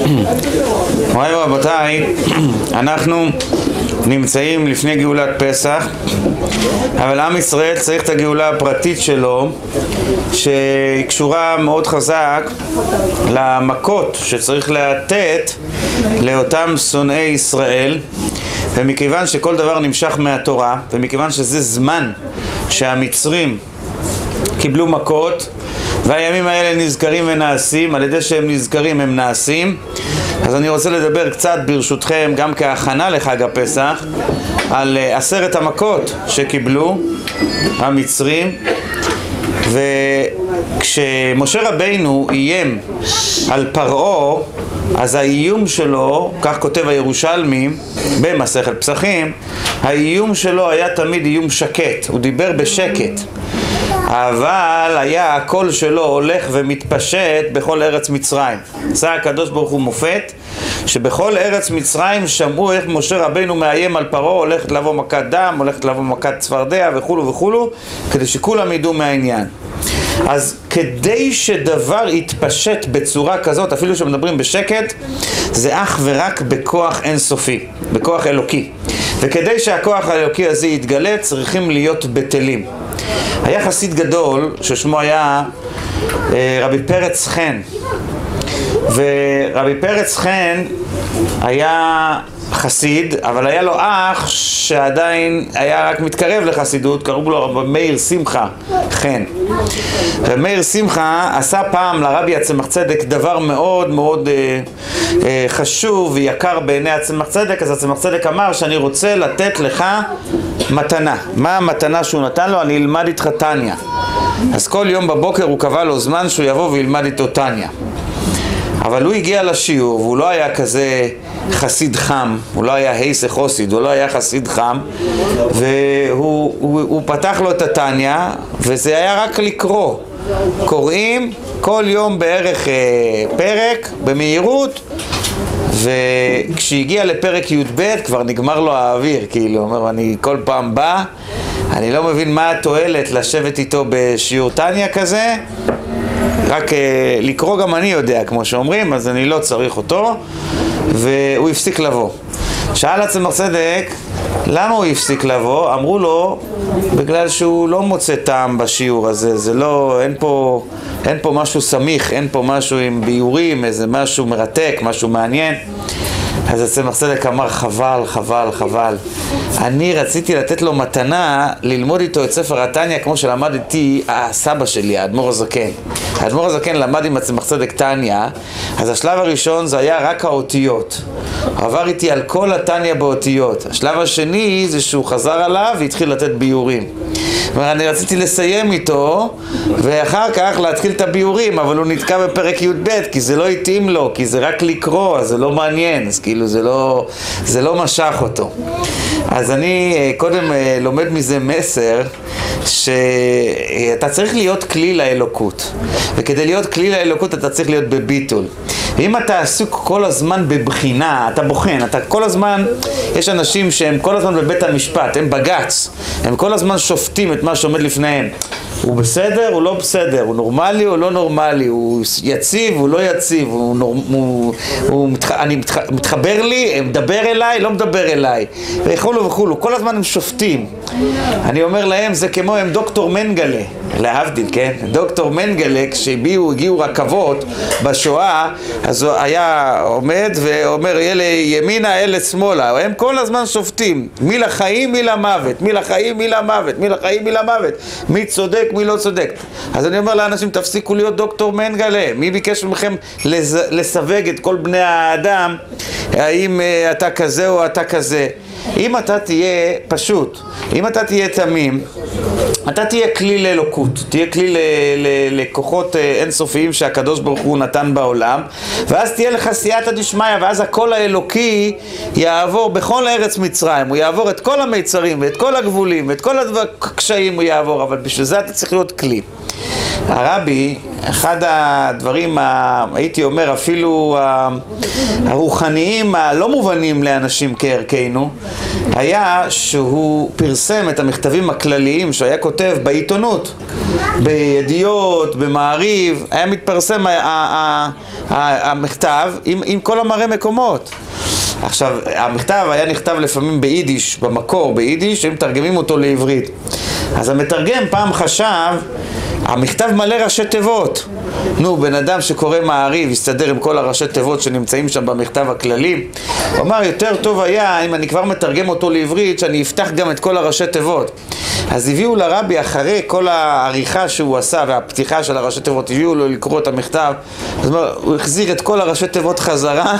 מוריי ורבותיי, אנחנו נמצאים לפני גאולת פסח, אבל עם ישראל צריך את הגאולה הפרטית שלו, שהיא קשורה מאוד חזק למכות שצריך לתת לאותם שונאי ישראל. ומכיוון שכל דבר נמשך מהתורה, ומכיוון שזה זמן שהמצרים קיבלו מכות, והימים האלה נזכרים ונעשים, על ידי שהם נזכרים הם נעשים, אז אני רוצה לדבר קצת ברשותכם, גם כהכנה לחג הפסח, על 10 המכות שקיבלו המצרים. וכשמשה רבינו איים על פרעה, אז האיום שלו, כך כותב הירושלמי במסכת פסחים, האיום שלו היה תמיד איום שקט, הוא דיבר בשקט, אבל היה הקול שלו הולך ומתפשט בכל ארץ מצרים. עשה הקדוש ברוך הוא מופת שבכל ארץ מצרים שמעו איך משה רבינו מאיים על פרעה, הולכת לבוא מכת דם, הולכת לבוא מכת צפרדע וכולו וכולו, כדי שכולם ידעו מהעניין. אז כדי שדבר יתפשט בצורה כזאת, אפילו שמדברים בשקט, זה אך ורק בכוח אינסופי, בכוח אלוקי. וכדי שהכוח האלוקי הזה יתגלה, צריכים להיות בטלים. היה חסיד גדול ששמו היה רבי פרץ חן, ורבי פרץ חן היה חסיד, אבל היה לו אח שעדיין היה רק מתקרב לחסידות, קראו לו רבי מאיר שמחה חן. ומאיר שמחה עשה פעם לרבי הצמח צדק דבר מאוד מאוד חשוב ויקר בעיני הצמח צדק. אז הצמח צדק אמר שאני רוצה לתת לך מתנה. מה המתנה שהוא נתן לו? אני אלמד איתך תניא. אז כל יום בבוקר הוא קבע לו זמן שהוא יבוא וילמד איתו תניא. אבל הוא הגיע לשיעור והוא לא היה כזה חסיד חם, הוא לא היה הייסה חוסיד, הוא לא היה חסיד חם, והוא פתח לו את התניא, וזה היה רק לקרוא. קוראים כל יום בערך פרק במהירות, וכשהגיע לפרק י"ב כבר נגמר לו האוויר, כאילו, אומר, אני כל פעם בא, אני לא מבין מה התועלת לשבת איתו בשיעור תניא כזה, רק לקרוא גם אני יודע, כמו שאומרים, אז אני לא צריך אותו, והוא הפסיק לבוא. שאל הצמח צדק, למה הוא הפסיק לבוא? אמרו לו, בגלל שהוא לא מוצא טעם בשיעור הזה, זה לא, אין פה משהו סמיך, אין פה משהו עם ביורים, איזה משהו מרתק, משהו מעניין. אז הצמח צדק אמר, חבל, חבל, חבל. אני רציתי לתת לו מתנה ללמוד איתו את ספר התניא כמו שלמד איתי הסבא שלי, האדמו"ר הזקן. האדמו"ר הזקן למד עם הצמח צדק תניא, אז השלב הראשון זה היה רק האותיות. עבר איתי על כל התניא באותיות. השלב השני זה שהוא חזר עליו והתחיל לתת ביורים. אני רציתי לסיים איתו ואחר כך להתחיל את הביורים, אבל הוא נתקע בפרק י"ב כי זה לא התאים לו, כי זה רק לקרוא, אז זה לא מעניין, אז כאילו זה לא משך אותו. אז אני קודם לומד מזה מסר שאתה צריך להיות כלי לאלוקות, וכדי להיות כלי לאלוקות אתה צריך להיות בביטול. אם אתה עסוק כל הזמן בבחינה, אתה בוחן, אתה כל הזמן, יש אנשים שהם כל הזמן בבית המשפט, הם בגץ, הם כל הזמן שופטים את מה שעומד לפניהם. הוא בסדר, הוא לא בסדר, הוא נורמלי, הוא לא נורמלי, הוא יציב, הוא לא יציב, אני מתחבר לי, מדבר אליי, לא מדבר אליי, וכולו וכולו, כל הזמן הם שופטים. אני אומר להם, זה כמו הם דוקטור מנגלה, להבדיל, כן? דוקטור מנגלה, כשהגיעו רכבות בשואה, אז הוא היה עומד ואומר, אלה ימינה, אלה שמאלה, הם כל הזמן שופטים, מי לחיים, מי למוות, מי לחיים, מי למוות, מי לחיים, מי למוות, מי צודק, מי לא צודק. אז אני אומר לאנשים, תפסיקו להיות דוקטור מנגלה. מי ביקש מכם לסווג את כל בני האדם, האם אתה כזה או אתה כזה? אם אתה תהיה פשוט, אם אתה תהיה תמים, אתה תהיה כלי לאלוקות, תהיה כלי לכוחות אינסופיים שהקדוש ברוך הוא נתן בעולם, ואז תהיה לך סייעתא דשמיא, ואז הקול האלוקי יעבור בכל ארץ מצרים, הוא יעבור את כל המיצרים ואת כל הגבולים ואת כל הקשיים הוא יעבור, אבל בשביל זה אתה צריך להיות כלי. הרבי, אחד הדברים, הייתי אומר, אפילו הרוחניים, הלא מובנים לאנשים כערכנו, היה שהוא פרסם את המכתבים הכלליים שהיה כותב בעיתונות, בידיעות, במעריב, היה מתפרסם המכתב עם כל המראה מקומות. עכשיו, המכתב היה נכתב לפעמים ביידיש, במקור ביידיש, הם מתרגמים אותו לעברית. אז המתרגם פעם חשב, המכתב מלא ראשי תיבות. נו, בן אדם שקורא מעריב, יסתדר עם כל הראשי תיבות שנמצאים שם במכתב הכללי. הוא אמר, יותר טוב היה, אם אני כבר מתרגם אותו לעברית, שאני אפתח גם את כל הראשי תיבות. אז הביאו לרבי, אחרי כל העריכה שהוא עשה והפתיחה של הראשי תיבות, הביאו לו לקרוא את המכתב. אז הוא החזיר את כל הראשי תיבות חזרה,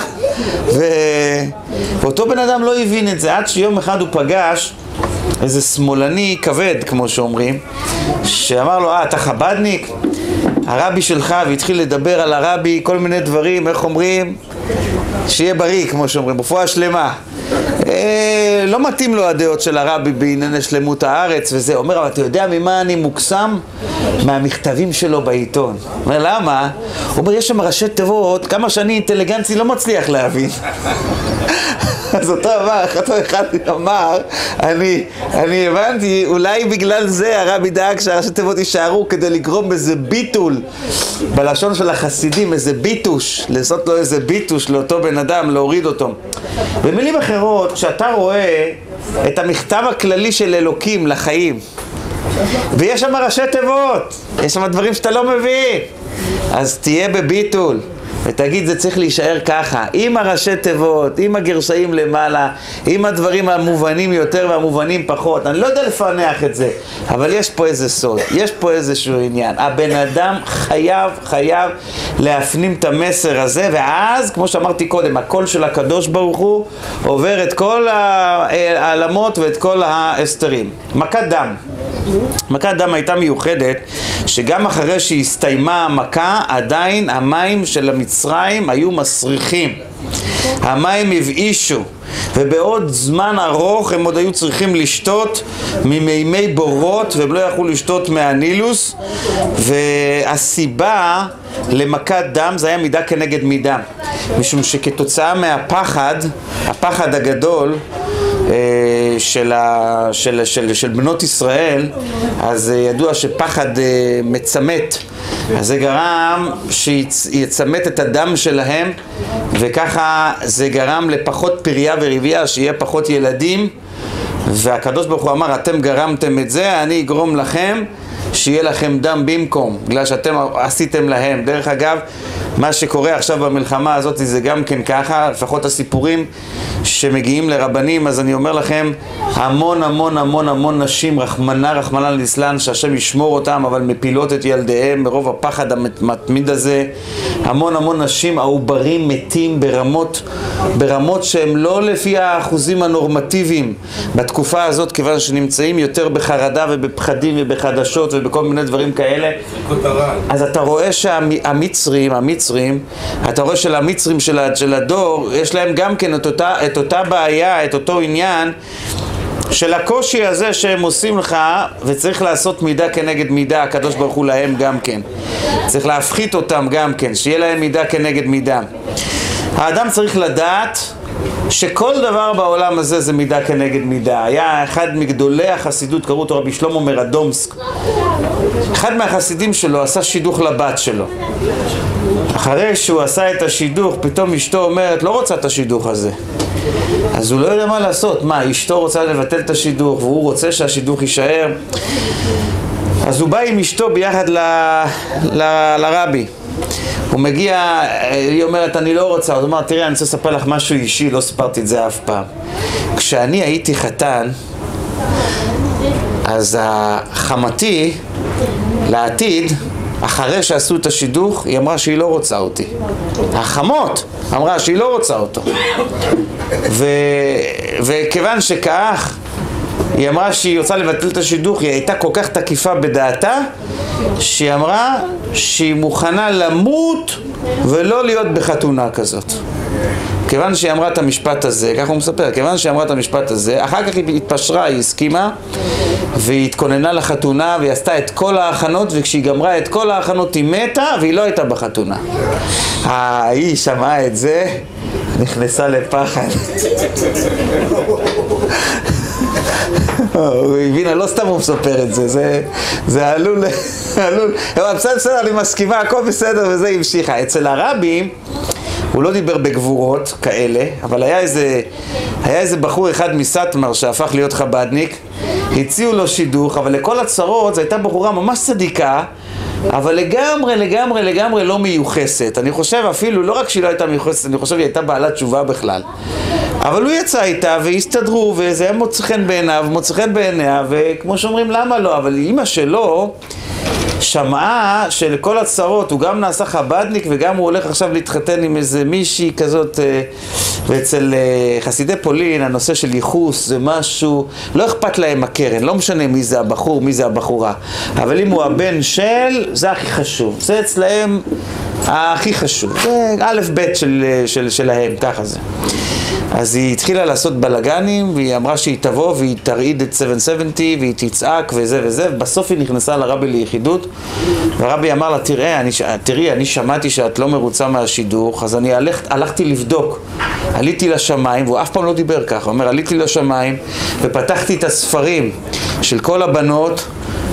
ואותו בן אדם לא הבין את זה, עד שיום אחד הוא פגש איזה שמאלני כבד, כמו שאומרים, שאמר לו, אתה חבדניק? הרבי שלך, והתחיל לדבר על הרבי, כל מיני דברים, איך אומרים? שיהיה בריא, כמו שאומרים, רפואה שלמה. לא מתאים לו הדעות של הרבי בענייני שלמות הארץ וזה. אומר, אבל אתה יודע ממה אני מוקסם? מהמכתבים שלו בעיתון. אומר, למה? הוא אומר, יש שם ראשי תיבות, כמה שאני אינטליגנצי לא מצליח להבין. אז אותו אחד אמר, אני הבנתי, אולי בגלל זה הרבי דאג שהראשי תיבות יישארו כדי לגרום איזה ביטול, בלשון של החסידים, איזה ביטוש, לעשות לו איזה ביטוש לאותו בן אדם, להוריד אותו. במילים אחרות, כשאתה רואה את המכתב הכללי של אלוקים לחיים, ויש שם ראשי תיבות, יש שם דברים שאתה לא מבין, אז תהיה בביטול. ותגיד, זה צריך להישאר ככה, עם הראשי תיבות, עם הגרשאים למעלה, עם הדברים המובנים יותר והמובנים פחות. אני לא יודע לפענח את זה, אבל יש פה איזה סוד, יש פה איזשהו עניין. הבן אדם חייב להפנים את המסר הזה, ואז, כמו שאמרתי קודם, הקול של הקדוש ברוך הוא עובר את כל העלמות ואת כל ההסתרים. מכת דם. מכת דם הייתה מיוחדת, שגם אחרי שהסתיימה המכה, עדיין המים של המצרים היו מסריחים. המים הבאישו, ובעוד זמן ארוך הם עוד היו צריכים לשתות ממימי בורות, והם לא יכלו לשתות מהנילוס, והסיבה למכת דם זה היה מידה כנגד מידה, משום שכתוצאה מהפחד, הפחד הגדול, של בנות ישראל, אז ידוע שפחד מצמת, אז זה גרם שיצמת את הדם שלהם, וככה זה גרם לפחות פריה ורבייה, שיהיה פחות ילדים, והקדוש ברוך הוא אמר, אתם גרמתם את זה, אני אגרום לכם שיהיה לכם דם במקום, בגלל שאתם עשיתם להם. דרך אגב, מה שקורה עכשיו במלחמה הזאת זה גם כן ככה, לפחות הסיפורים שמגיעים לרבנים, אז אני אומר לכם, המון נשים, רחמנא ליצלן, שהשם ישמור אותם, אבל מפילות את ילדיהם מרוב הפחד המתמיד הזה. המון נשים, העוברים מתים ברמות שהם לא לפי האחוזים הנורמטיביים בתקופה הזאת, כיוון שנמצאים יותר בחרדה ובפחדים ובחדשות ובכל מיני דברים כאלה. אז אתה רואה שהמצרים, אתה רואה שלמצרים של הדור, יש להם גם כן את אותה בעיה, את אותו עניין של הקושי הזה שהם עושים לך, וצריך לעשות מידה כנגד מידה, הקדוש ברוך הוא להם גם כן. צריך להפחית אותם גם כן, שיהיה להם מידה כנגד מידה. האדם צריך לדעת שכל דבר בעולם הזה זה מידה כנגד מידה. היה אחד מגדולי החסידות, קראו אותו רבי שלמה מרדומסק. אחד מהחסידים שלו עשה שידוך לבת שלו. אחרי שהוא עשה את השידוך, פתאום אשתו אומרת, לא רוצה את השידוך הזה. אז הוא לא יודע מה לעשות. מה, אשתו רוצה לבטל את השידוך, והוא רוצה שהשידוך יישאר. אז הוא בא עם אשתו ביחד לרבי. הוא מגיע, היא אומרת, אני לא רוצה. הוא אומר, תראה, אני רוצה לספר לך משהו אישי, לא ספרתי את זה אף פעם. כשאני הייתי חתן, אז החמתי לעתיד, אחרי שעשו את השידוך, היא אמרה שהיא לא רוצה אותי. החמות אמרה שהיא לא רוצה אותו. וכיוון שכך, היא אמרה שהיא רוצה לבטל את השידוך, היא הייתה כל כך תקיפה בדעתה, שהיא אמרה שהיא מוכנה למות ולא להיות בחתונה כזאת. כיוון שהיא אמרה את המשפט הזה, ככה הוא מספר, כיוון שהיא אמרה את המשפט הזה, אחר כך היא התפשרה, היא הסכימה, והיא התכוננה לחתונה, והיא עשתה את כל ההכנות, וכשהיא גמרה את כל ההכנות היא מתה, והיא לא הייתה בחתונה. היא שמעה את זה, נכנסה לפחד. הוא הבינה, לא סתם הוא מספר את זה, זה עלול, בסדר, אני מסכימה, הכל בסדר, וזה המשיכה. אצל הרבי, הוא לא דיבר בגבורות כאלה, אבל היה איזה בחור אחד מסטמר שהפך להיות חבדניק, הציעו לו שידוך, אבל לכל הצרות זו הייתה בחורה ממש צדיקה, אבל לגמרי לא מיוחסת. אני חושב אפילו, לא רק שהיא לא הייתה מיוחסת, אני חושב שהיא הייתה בעלת תשובה בכלל. אבל הוא יצא איתה והסתדרו, וזה היה מוצא חן בעיניו, מוצא חן בעיניה, וכמו שאומרים למה לא, אבל אמא שלו שמעה שלכל הצרות הוא גם נעשה חבדניק וגם הוא הולך עכשיו להתחתן עם איזה מישהי כזאת, ואצל חסידי פולין הנושא של ייחוס זה משהו, לא אכפת להם הקרן, לא משנה מי זה הבחור, מי זה הבחורה, אבל אם הוא הבן של, זה הכי חשוב, זה אצלהם הכי חשוב, זה א' ב' שלהם, ככה זה. אז היא התחילה לעשות בלגנים, והיא אמרה שהיא תבוא והיא תרעיד את 770 והיא תצעק וזה וזה, ובסוף היא נכנסה לרבי ליחידות, והרבי אמר לה, תראי, אני שמעתי שאת לא מרוצה מהשידוך, אז אני הלכתי לבדוק, עליתי לשמיים, והוא אף פעם לא דיבר ככה, הוא אומר, עליתי לשמיים ופתחתי את הספרים של כל הבנות,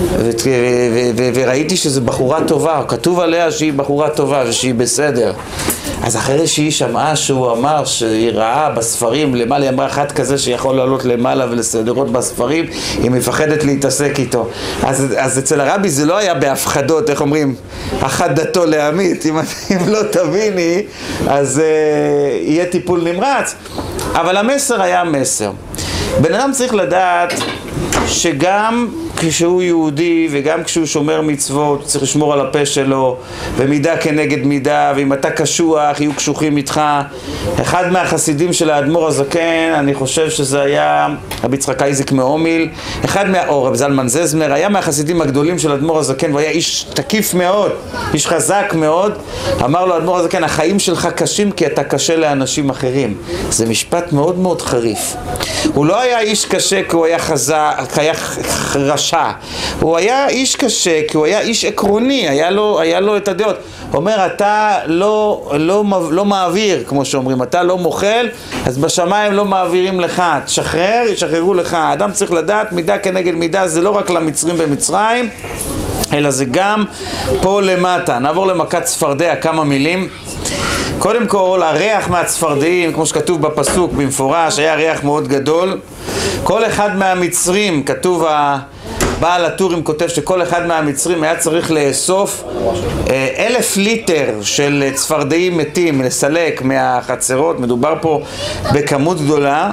וראיתי שזו בחורה טובה, כתוב עליה שהיא בחורה טובה ושהיא בסדר. אז אחרי שהיא שמעה שהוא אמר שהיא ראה בספרים, למעלה היא אמרה אחת כזה שיכול לעלות למעלה ולסדרות בספרים, היא מפחדת להתעסק איתו. אז אצל הרבי זה לא היה בהפחדות, איך אומרים, אחת דתו להמית, אם לא תביני, אז יהיה טיפול נמרץ. אבל המסר היה מסר. בן אדם צריך לדעת שגם כשהוא יהודי וגם כשהוא שומר מצוות, צריך לשמור על הפה שלו, ומידה כנגד מידה, ואם אתה קשוח, יהיו קשוחים איתך. אחד מהחסידים של האדמו"ר הזקן, אני חושב שזה היה רבי יצחק אייזיק מאומיל, או רב זלמן זזמר, היה מהחסידים הגדולים של האדמו"ר הזקן, והוא היה איש תקיף מאוד, איש חזק מאוד. אמר לו האדמו"ר הזקן, החיים שלך קשים כי אתה קשה לאנשים אחרים. זה משפט מאוד מאוד חריף. הוא לא היה איש קשה כי הוא היה חזק, היה רשע. הוא היה איש קשה כי הוא היה איש עקרוני, היה לו את הדעות. הוא אומר, אתה לא מעביר, כמו שאומרים, אתה לא מוכל, אז בשמיים לא מעבירים לך, תשחרר, ישחררו לך. האדם צריך לדעת, מידה כנגד מידה, זה לא רק למצרים במצרים, אלא זה גם פה למטה. נעבור למכת צפרדע, כמה מילים. קודם כל, הריח מהצפרדעים, כמו שכתוב בפסוק במפורש, היה ריח מאוד גדול. כל אחד מהמצרים, כתוב, בעל הטורים כותב שכל אחד מהמצרים היה צריך לאסוף 1,000 ליטר של צפרדעים מתים, לסלק מהחצרות, מדובר פה בכמות גדולה,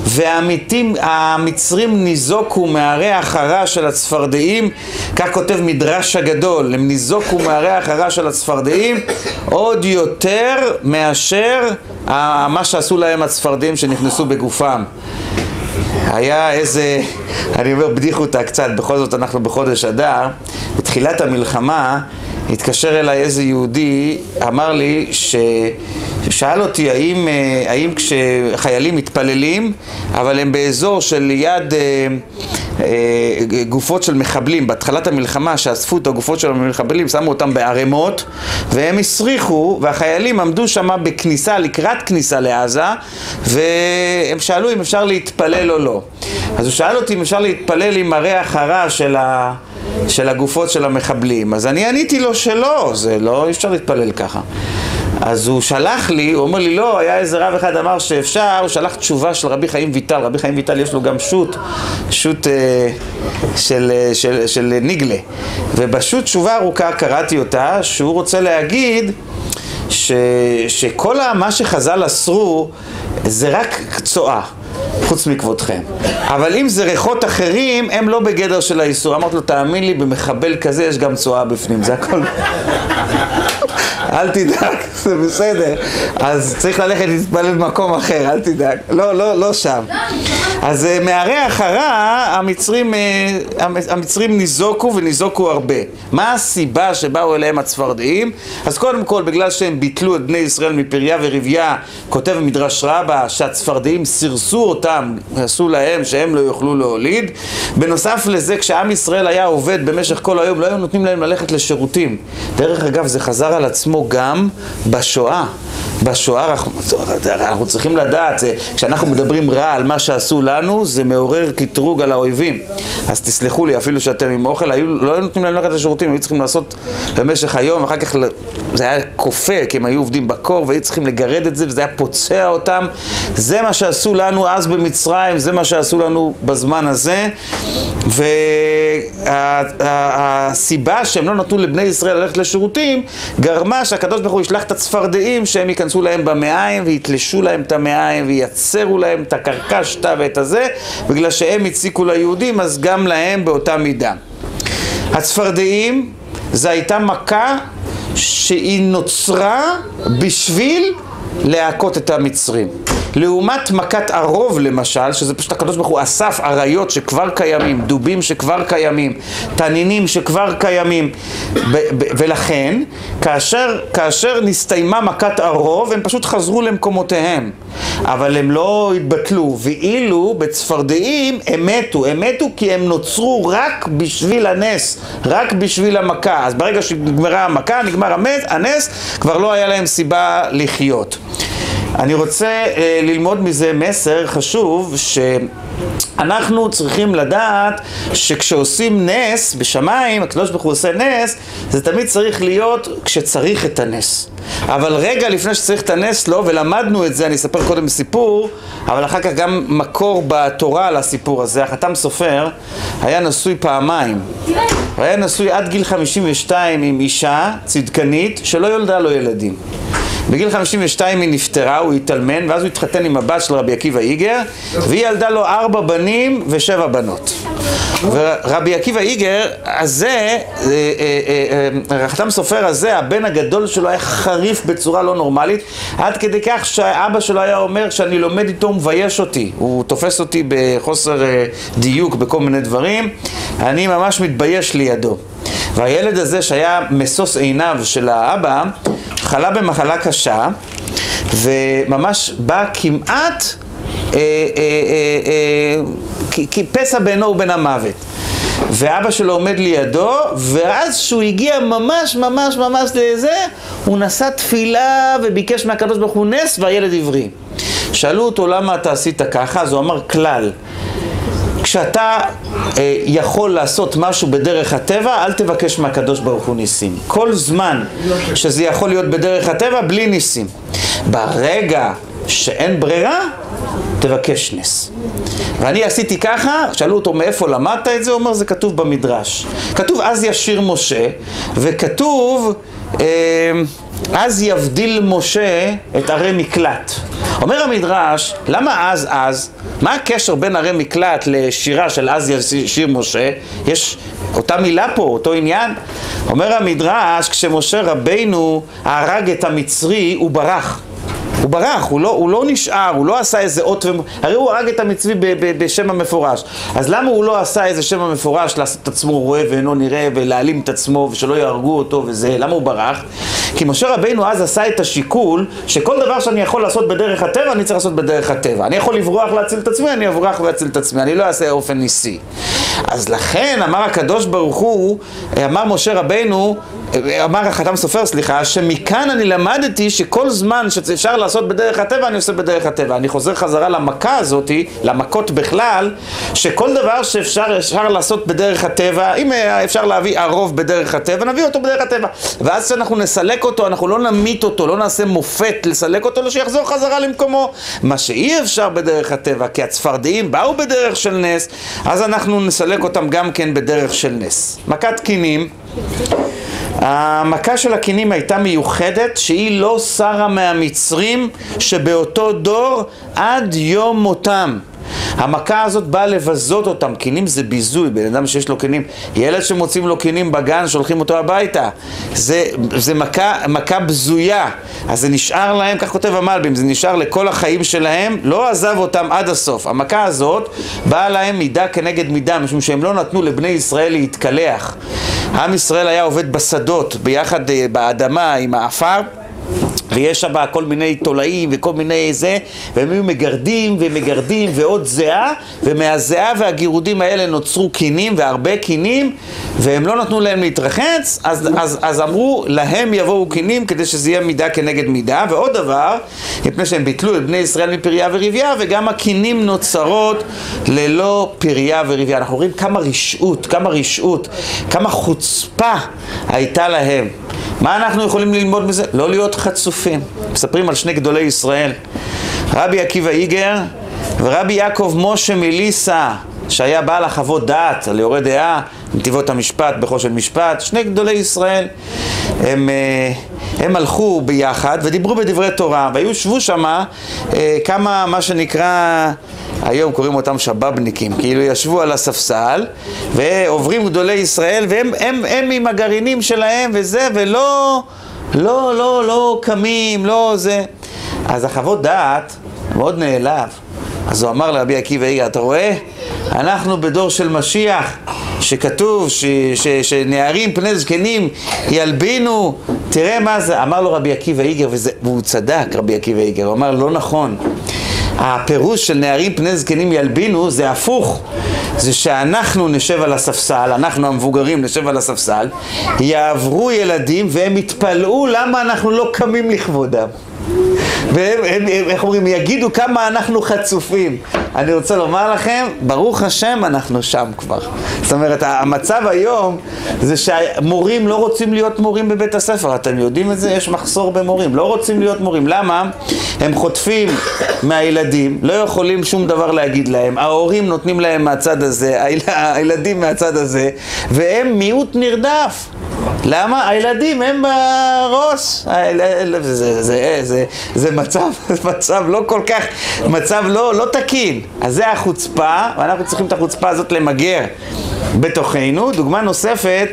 והמצרים ניזוקו מהריח הרע של הצפרדעים, כך כותב מדרש הגדול, הם ניזוקו מהריח הרע של הצפרדעים עוד יותר מאשר מה שעשו להם הצפרדעים שנכנסו בגופם. היה איזה, אני אומר בדיחותא קצת, בכל זאת אנחנו בחודש אדר, בתחילת המלחמה התקשר אליי איזה יהודי, אמר לי ששאל אותי האם כשחיילים מתפללים, אבל הם באזור של ליד גופות של מחבלים, בהתחלת המלחמה שאספו את הגופות של המחבלים, שמו אותם בערימות והם הסריחו, והחיילים עמדו שם בכניסה, לקראת כניסה לעזה, והם שאלו אם אפשר להתפלל או לא. אז הוא שאל אותי אם אפשר להתפלל עם הריח הרע של הגופות של המחבלים, אז אני עניתי לו שלא, זה לא, אי אפשר להתפלל ככה. אז הוא שלח לי, הוא אומר לי לא, היה איזה רב אחד אמר שאפשר, הוא שלח תשובה של רבי חיים ויטל, רבי חיים ויטל יש לו גם שוט של ניגלה, ובשוט תשובה ארוכה קראתי אותה, שהוא רוצה להגיד שכל מה שחז"ל אסרו זה רק צואה. חוץ מכבודכם. אבל אם זה ריחות אחרים, הם לא בגדר של האיסור. אמרת לו, תאמין לי, במחבל כזה יש גם צואה בפנים, זה הכל. אל תדאג, זה בסדר. אז צריך ללכת להתפלל במקום אחר, אל תדאג. לא שם. אז מהריח הרע, המצרים ניזוקו וניזוקו הרבה. מה הסיבה שבאו אליהם הצפרדעים? אז קודם כל, בגלל שהם ביטלו את בני ישראל מפריה ורביה, כותב מדרש רבה שהצפרדעים סירסו אותם, עשו להם שהם לא יוכלו להוליד. בנוסף לזה, כשעם ישראל היה עובד במשך כל היום, לא היו נותנים להם ללכת לשירותים. דרך אגב, זה חזר על עצמו גם בשואה. בשואה אנחנו צריכים לדעת, כשאנחנו מדברים רע על מה שעשו לנו, זה מעורר קטרוג על האויבים. אז תסלחו לי, אפילו שאתם עם אוכל, לא היו נותנים להם ללכת לשירותים, היו צריכים לעשות במשך היום, אחר כך זה היה כופה, כי הם היו עובדים בקור, והיו צריכים לגרד את זה, וזה היה פוצע אותם. זה מה שעשו לנו אז במצרים, זה מה שעשו לנו בזמן הזה. והסיבה שהם לא נתנו לבני ישראל ללכת לשירותים, גרמה שהקדוש ברוך הוא ישלח את הצפרדעים, שהם ייכנסו להם במעיים, ויתלשו להם את המעיים, וייצרו להם את הקרקשת ואת הזה, בגלל שהם הציקו ליהודים, אז גם להם באותה מידה. הצפרדעים, זה הייתה מכה שהיא נוצרה בשביל להכות את המצרים. לעומת מכת ערוב למשל, שזה פשוט הקדוש ברוך הוא אסף עריות שכבר קיימים, דובים שכבר קיימים, תנינים שכבר קיימים, ולכן כאשר נסתיימה מכת ערוב הם פשוט חזרו למקומותיהם, אבל הם לא התבטלו. ואילו בצפרדעים הם מתו כי הם נוצרו רק בשביל הנס, רק בשביל המכה. אז ברגע שנגמרה המכה, נגמר הנס, כבר לא היה להם סיבה לחיות. אני רוצה ללמוד מזה מסר חשוב, שאנחנו צריכים לדעת שכשעושים נס בשמיים, הקדוש ברוך הוא עושה נס, זה תמיד צריך להיות כשצריך את הנס. אבל רגע לפני שצריך את הנס לא, ולמדנו את זה, אני אספר קודם סיפור, אבל אחר כך גם מקור בתורה על הסיפור הזה. החתם סופר היה נשוי פעמיים. הוא היה נשוי עד גיל 52 עם אישה צדקנית שלא יולדה לו ילדים. בגיל 52 היא נפטרה, הוא התאלמן, ואז הוא התחתן עם הבת של רבי עקיבא איגר, והיא ילדה לו 4 בנים ו7 בנות. ורבי עקיבא איגר הזה, החתם סופר הזה, הבן הגדול שלו היה חריף בצורה לא נורמלית, עד כדי כך שהאבא שלו היה אומר, כשאני לומד איתו הוא מבייש אותי, הוא תופס אותי בחוסר דיוק בכל מיני דברים, אני ממש מתבייש לידו. והילד הזה שהיה מסוס עיניו של האבא, חלה במחלה קשה, וממש בא כמעט פסע בינו ובין המוות. ואבא שלו עומד לידו, ואז שהוא הגיע ממש לזה, הוא נשא תפילה וביקש מהקדוש ברוך הוא נס, והילד עברי. שאלו אותו למה אתה עשית ככה, אז הוא אמר כלל. כשאתה יכול לעשות משהו בדרך הטבע, אל תבקש מהקדוש ברוך הוא ניסים. כל זמן שזה יכול להיות בדרך הטבע, בלי ניסים. ברגע שאין ברירה, תבקש נס. ואני עשיתי ככה, שאלו אותו מאיפה למדת את זה, הוא אומר זה כתוב במדרש. כתוב אז ישיר משה, וכתוב אז יבדיל משה את ערי מקלט. אומר המדרש, למה אז? מה הקשר בין ערי מקלט לשירה של אז ישיר משה? יש אותה מילה פה, אותו עניין. אומר המדרש, כשמשה רבינו הרג את המצרי, הוא ברח. הוא לא נשאר, הוא לא עשה איזה אות הרי הוא הרג את המצרי בשם המפורש. אז למה הוא לא עשה איזה שם המפורש לעשות את עצמו רואה ואינו נראה ולהעלים את עצמו ושלא יהרגו אותו וזה? למה הוא ברח? כי משה רבינו אז עשה את השיקול שכל דבר שאני יכול לעשות בדרך הטבע, אני צריך לעשות בדרך הטבע. אני יכול לברוח להציל את עצמי, אני אברח להציל את עצמי, אני לא אעשה אופן ניסי. אז לכן אמר הקדוש ברוך הוא, אמר משה רבינו, אמר החתם סופר, שמכאן אני למדתי שכל זמן שאפשר לעשות בדרך הטבע, אני עושה בדרך הטבע. אני חוזר חזרה למכה הזאת, למכות בכלל, שכל דבר שאפשר לעשות בדרך הטבע, אם אפשר להביא ערוב בדרך הטבע, נביא אותו בדרך הטבע. ואז שאנחנו נסלק אותו, אנחנו לא נמית אותו, לא נעשה מופת לסלק אותו, שיחזור חזרה למקומו. מה שאי אפשר בדרך הטבע, כי הצפרדעים באו בדרך של נס, אז אנחנו נסלק אותם גם כן בדרך של נס. מכת קינים. המכה של הקינים הייתה מיוחדת, שהיא לא שרה מהמצרים שבאותו דור עד יום מותם. המכה הזאת באה לבזות אותם. קינים זה ביזוי, בן אדם שיש לו קינים, ילד שמוצאים לו קינים בגן, שולחים אותו הביתה. זה מכה בזויה. אז זה נשאר להם, כך כותב המלבים, זה נשאר לכל החיים שלהם, לא עזב אותם עד הסוף. המכה הזאת באה להם מידה כנגד מידה, משום שהם לא נתנו לבני ישראל להתקלח. עם ישראל היה עובד בשדות, ביחד באדמה עם האפר, ויש שם כל מיני תולעים וכל מיני זה, והם היו מגרדים ומגרדים ועוד זהה, ומהזהה והגירודים האלה נוצרו קינים והרבה קינים, והם לא נתנו להם להתרחץ, אז אמרו להם יבואו קינים כדי שזה יהיה מידה כנגד מידה. ועוד דבר, מפני שהם ביטלו את בני ישראל מפריה ורבייה, וגם הקינים נוצרות ללא פריה ורבייה. אנחנו רואים כמה רשעות, כמה חוצפה הייתה להם. מה אנחנו יכולים ללמוד מזה? לא להיות חצופים. מספרים על שני גדולי ישראל, רבי עקיבא איגר ורבי יעקב משה מליסה, שהיה בעל החוות דעת על יורה דעה, נתיבות המשפט, בחושן משפט. שני גדולי ישראל, הם הלכו ביחד ודיברו בדברי תורה, והיו שבו שמה כמה, מה שנקרא, היום קוראים אותם שבבניקים, כאילו ישבו על הספסל, ועוברים גדולי ישראל, והם עם הגרעינים שלהם וזה, לא קמים, לא זה. אז החוות דעת מאוד נעלב. אז הוא אמר לרבי עקיבא איגר, אתה רואה? אנחנו בדור של משיח, שכתוב שנערים פני זקנים ילבינו, תראה מה זה. אמר לו רבי עקיבא איגר, והוא צדק רבי עקיבא איגר, הוא אמר לא נכון. הפירוש של נערים פני זקנים ילבינו זה הפוך, זה שאנחנו נשב על הספסל, אנחנו המבוגרים נשב על הספסל, יעברו ילדים והם יתפלאו למה אנחנו לא קמים לכבודם. והם, איך אומרים, יגידו כמה אנחנו חצופים. אני רוצה לומר לכם, ברוך השם אנחנו שם כבר. זאת אומרת, המצב היום זה שהמורים לא רוצים להיות מורים בבית הספר. אתם יודעים את זה? יש מחסור במורים. לא רוצים להיות מורים. למה? הם חוטפים מהילדים, לא יכולים שום דבר להגיד להם. ההורים נותנים להם מהצד הזה, הילדים מהצד הזה, והם מיעוט נרדף. למה? הילדים הם בראש. זה מצב לא כל כך, מצב לא תקין. אז זה החוצפה, ואנחנו צריכים את החוצפה הזאת למגר בתוכנו. דוגמה נוספת,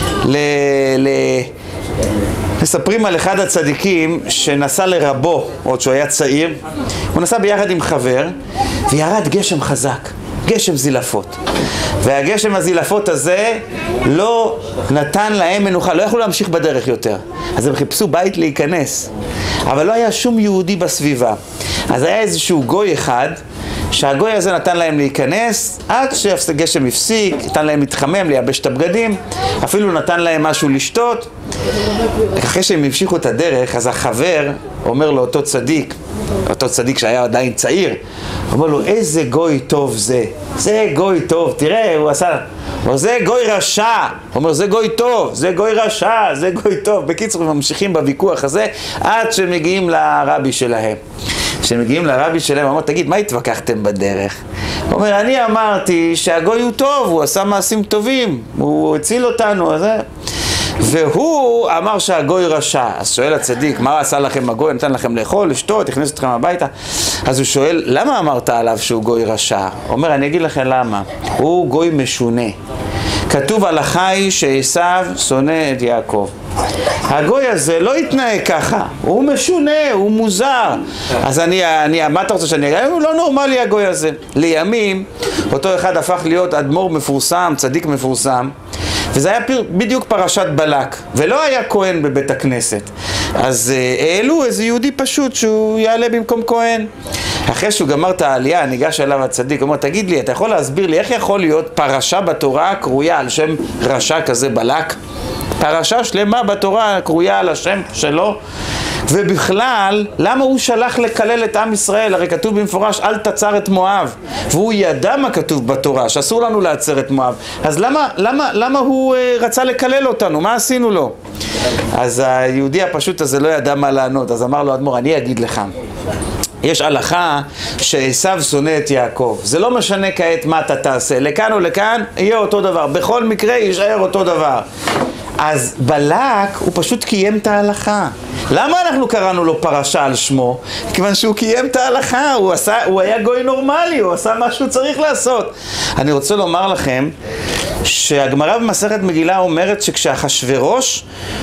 מספרים על אחד הצדיקים שנסע לרבו, עוד שהוא היה צעיר. הוא נסע ביחד עם חבר, וירד גשם חזק, גשם זילפות. והגשם הזילפות הזה לא נתן להם מנוחה, לא יכלו להמשיך בדרך יותר. אז הם חיפשו בית להיכנס, אבל לא היה שום יהודי בסביבה. אז היה איזשהו גוי אחד, שהגוי הזה נתן להם להיכנס, עד שהגשם הפסיק, נתן להם להתחמם, לייבש את הבגדים, אפילו נתן להם משהו לשתות. אחרי שהם המשיכו את הדרך, אז החבר אומר לו אותו צדיק שהיה עדיין צעיר, אומר לו, איזה גוי טוב זה, זה גוי טוב, תראה, הוא עשה, אומר, זה גוי רשע, הוא אומר, זה גוי טוב, זה גוי רשע, זה גוי טוב. בקיצור, הם ממשיכים בוויכוח הזה, עד שמגיעים לרבי שלהם. כשמגיעים לרבי שלהם, הוא אומר, תגיד, מה התווכחתם בדרך? הוא אומר, אני אמרתי שהגוי הוא טוב, הוא עשה מעשים טובים, הוא הציל אותנו, אז זה. והוא אמר שהגוי רשע. אז שואל הצדיק, מה עשה לכם הגוי? נתן לכם לאכול, לשתות, הכניס אתכם הביתה. אז הוא שואל, למה אמרת עליו שהוא גוי רשע? הוא אומר, אני אגיד לכם למה. הוא גוי משונה. כתוב על החי שעשיו שונא את יעקב. הגוי הזה לא יתנהג ככה, הוא משונה, הוא מוזר. אז מה אתה רוצה שאני אגיד? הוא לא נורמלי הגוי הזה. לימים, אותו אחד הפך להיות אדמו"ר מפורסם, צדיק מפורסם, וזה היה בדיוק פרשת בלק, ולא היה כהן בבית הכנסת. אז העלו איזה יהודי פשוט שהוא יעלה במקום כהן. אחרי שהוא גמר את העלייה, ניגש אליו הצדיק, הוא אומר, תגיד לי, אתה יכול להסביר לי איך יכול להיות פרשה בתורה קרויה על שם רשע כזה בלק? פרשה שלמה בתורה קרויה על השם שלו, ובכלל, למה הוא שלח לקלל את עם ישראל? הרי כתוב במפורש, אל תצר את מואב, והוא ידע מה כתוב בתורה, שאסור לנו לעצר את מואב. אז למה הוא רצה לקלל אותנו? מה עשינו לו? אז היהודי הפשוט הזה לא ידע מה לענות, אז אמר לו, אדמו"ר, אני אגיד לך. יש הלכה שעשיו שונא את יעקב. זה לא משנה כעת מה אתה תעשה, לכאן או לכאן יהיה אותו דבר, בכל מקרה יישאר אותו דבר. אז בלק הוא פשוט קיים את ההלכה. למה אנחנו קראנו לו פרשה על שמו? כיוון שהוא קיים את ההלכה, הוא היה גוי נורמלי, הוא עשה מה שהוא צריך לעשות. אני רוצה לומר לכם שהגמרא במסכת מגילה אומרת שכשאחשוורוש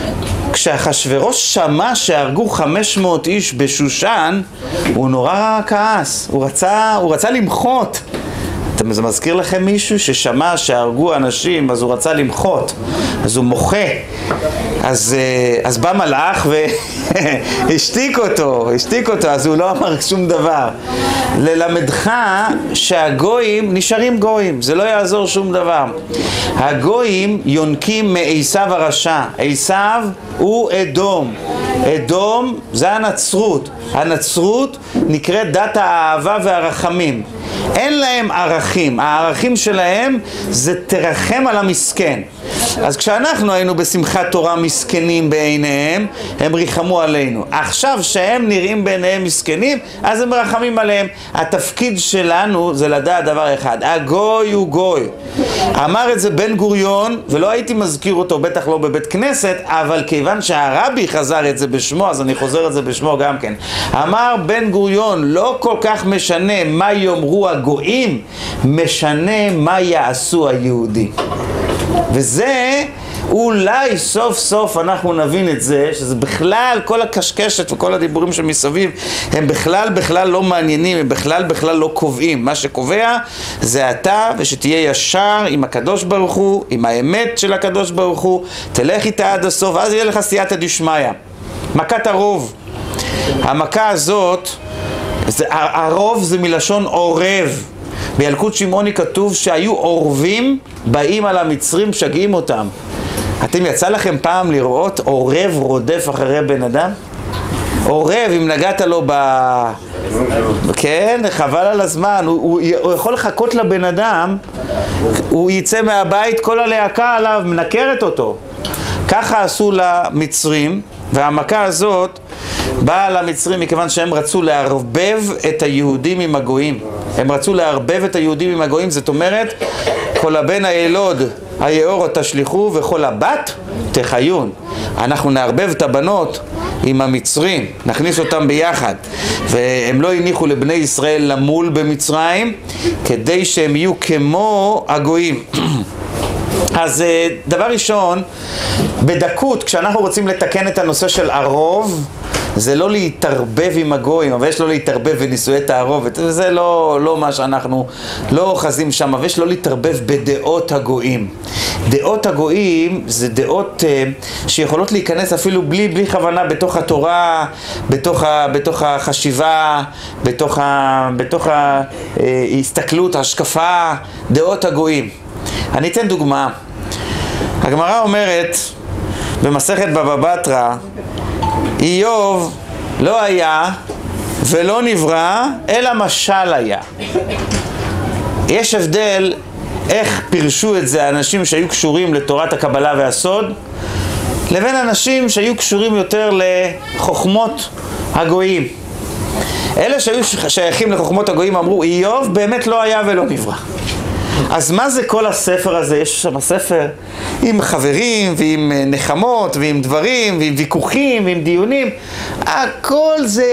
שמע שהרגו 500 איש בשושן, הוא נורא כעס, הוא רצה למחות. זה מזכיר לכם מישהו ששמע שהרגו אנשים, אז הוא רצה למחות, אז הוא מוחה. אז בא מלאך והשתיק אותו, אז הוא לא אמר שום דבר. ללמדך שהגויים נשארים גויים, זה לא יעזור שום דבר. הגויים יונקים מעשיו הרשע. עשיו הוא אדום. אדום זה הנצרות. הנצרות נקראת דת האהבה והרחמים. אין להם ערכים, הערכים שלהם זה תרחם על המסכן. אז כשאנחנו היינו בשמחת תורה מסכנים בעיניהם, הם ריחמו עלינו. עכשיו שהם נראים בעיניהם מסכנים, אז הם רחמים עליהם. התפקיד שלנו זה לדעת דבר אחד, הגוי הוא גוי. אמר את זה בן גוריון, ולא הייתי מזכיר אותו, בטח לא בבית כנסת, אבל כיוון שהרבי חזר את זה בשמו, אז אני חוזר את זה בשמו גם כן. אמר בן גוריון, לא כל כך משנה מה יאמרו הגויים, משנה מה יעשו היהודים. וזה אולי סוף סוף אנחנו נבין את זה, שזה בכלל כל הקשקשת וכל הדיבורים שמסביב הם בכלל לא מעניינים, הם בכלל לא קובעים. מה שקובע זה אתה, ושתהיה ישר עם הקדוש ברוך הוא, עם האמת של הקדוש ברוך הוא, תלך איתה עד הסוף, אז יהיה לך סייעתא דשמיא. מכת הרוב. המכה הזאת, הרוב זה מלשון עורב. בילקוט שמעוני כתוב שהיו עורבים באים על המצרים, שגעים אותם. אתם יצא לכם פעם לראות עורב רודף אחרי בן אדם? עורב, אם נגעת לו כן, חבל על הזמן, הוא יכול לחכות לבן אדם, הוא יצא מהבית, כל הלהקה עליו מנקרת אותו. ככה עשו למצרים, והמכה הזאת באה למצרים מכיוון שהם רצו לערבב את היהודים עם הגויים. הם רצו לערבב את היהודים עם הגויים, זאת אומרת, כל הבן הילוד היאור תשליחו וכל הבת תחיון. אנחנו נערבב את הבנות עם המצרים, נכניס אותם ביחד, והם לא הניחו לבני ישראל למול במצרים, כדי שהם יהיו כמו הגויים. אז דבר ראשון, בדקות, כשאנחנו רוצים לתקן את הנושא של הרוב, זה לא להתערבב עם הגויים, אבל יש לא להתערבב בנישואי תערובת, זה לא מה שאנחנו לא אוחזים שם, אבל יש לא להתערבב בדעות הגויים. דעות הגויים זה דעות שיכולות להיכנס אפילו בלי כוונה בתוך התורה, בתוך החשיבה, בתוך ההסתכלות, ההשקפה, דעות הגויים. אני אתן דוגמה. הגמרא אומרת במסכת בבא בתרא, איוב לא היה ולא נברא, אלא משל היה. יש הבדל איך פירשו את זה אנשים שהיו קשורים לתורת הקבלה והסוד, לבין אנשים שהיו קשורים יותר לחוכמות הגויים. אלה שהיו שייכים לחוכמות הגויים אמרו, איוב באמת לא היה ולא נברא. אז מה זה כל הספר הזה? יש שם ספר עם חברים ועם נחמות ועם דברים ועם ויכוחים ועם דיונים. הכל זה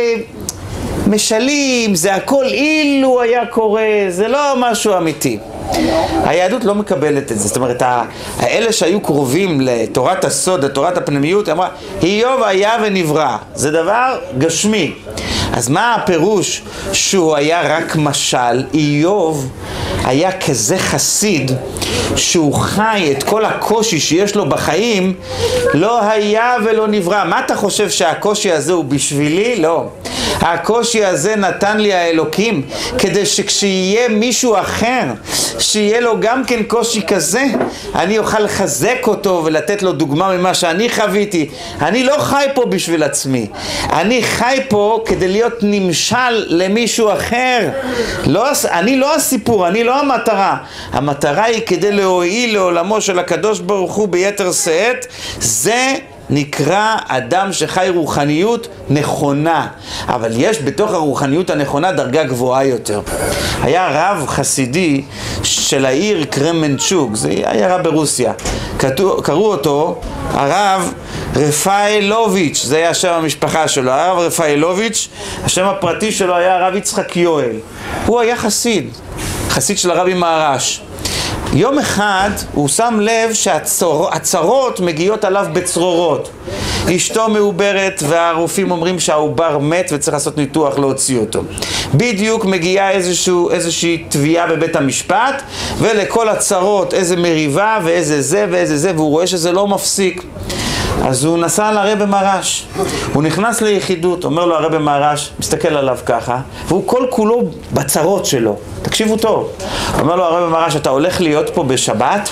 משלים, זה הכל אילו היה קורה, זה לא משהו אמיתי. היהדות לא מקבלת את זה. זאת אומרת, האלה שהיו קרובים לתורת הסוד, לתורת הפנימיות, אמרה, איוב היה ונברא. זה דבר גשמי. אז מה הפירוש שהוא היה רק משל? איוב היה כזה חסיד שהוא חי את כל הקושי שיש לו בחיים, לא היה ולא נברא. מה אתה חושב שהקושי הזה הוא בשבילי? לא. הקושי הזה נתן לי האלוקים כדי שכשיהיה מישהו אחר שיהיה לו גם כן קושי כזה, אני אוכל לחזק אותו ולתת לו דוגמה ממה שאני חוויתי. אני לא חי פה בשביל עצמי, אני חי פה כדי להיות נמשל למישהו אחר. אני לא הסיפור, אני לא המטרה. המטרה היא כדי להועיל לעולמו של הקדוש ברוך הוא ביתר שאת. זה נקרא אדם שחי רוחניות נכונה. אבל יש בתוך הרוחניות הנכונה דרגה גבוהה יותר. היה רב חסידי של העיר קרמנצ'וק, זה עיירה ברוסיה. קראו אותו הרב רפאלוביץ', זה היה השם המשפחה שלו, הרב רפאלוביץ', השם הפרטי שלו היה הרב יצחק יואל. הוא היה חסיד של הרבי מהר"ש. יום אחד הוא שם לב שהצרות מגיעות עליו בצרורות. אשתו מעוברת והרופאים אומרים שהעובר מת וצריך לעשות ניתוח להוציא אותו. בדיוק מגיעה איזושהי תביעה בבית המשפט, ולכל הצרות איזה מריבה ואיזה זה ואיזה זה, והוא רואה שזה לא מפסיק. אז הוא נסע לרבי מהר"ש, הוא נכנס ליחידות, אומר לו הרבי מהר"ש, מסתכל עליו ככה, והוא כל כולו בצרות שלו. תקשיבו טוב. אומר לו הרבי מהר"ש, אתה הולך להיות פה בשבת?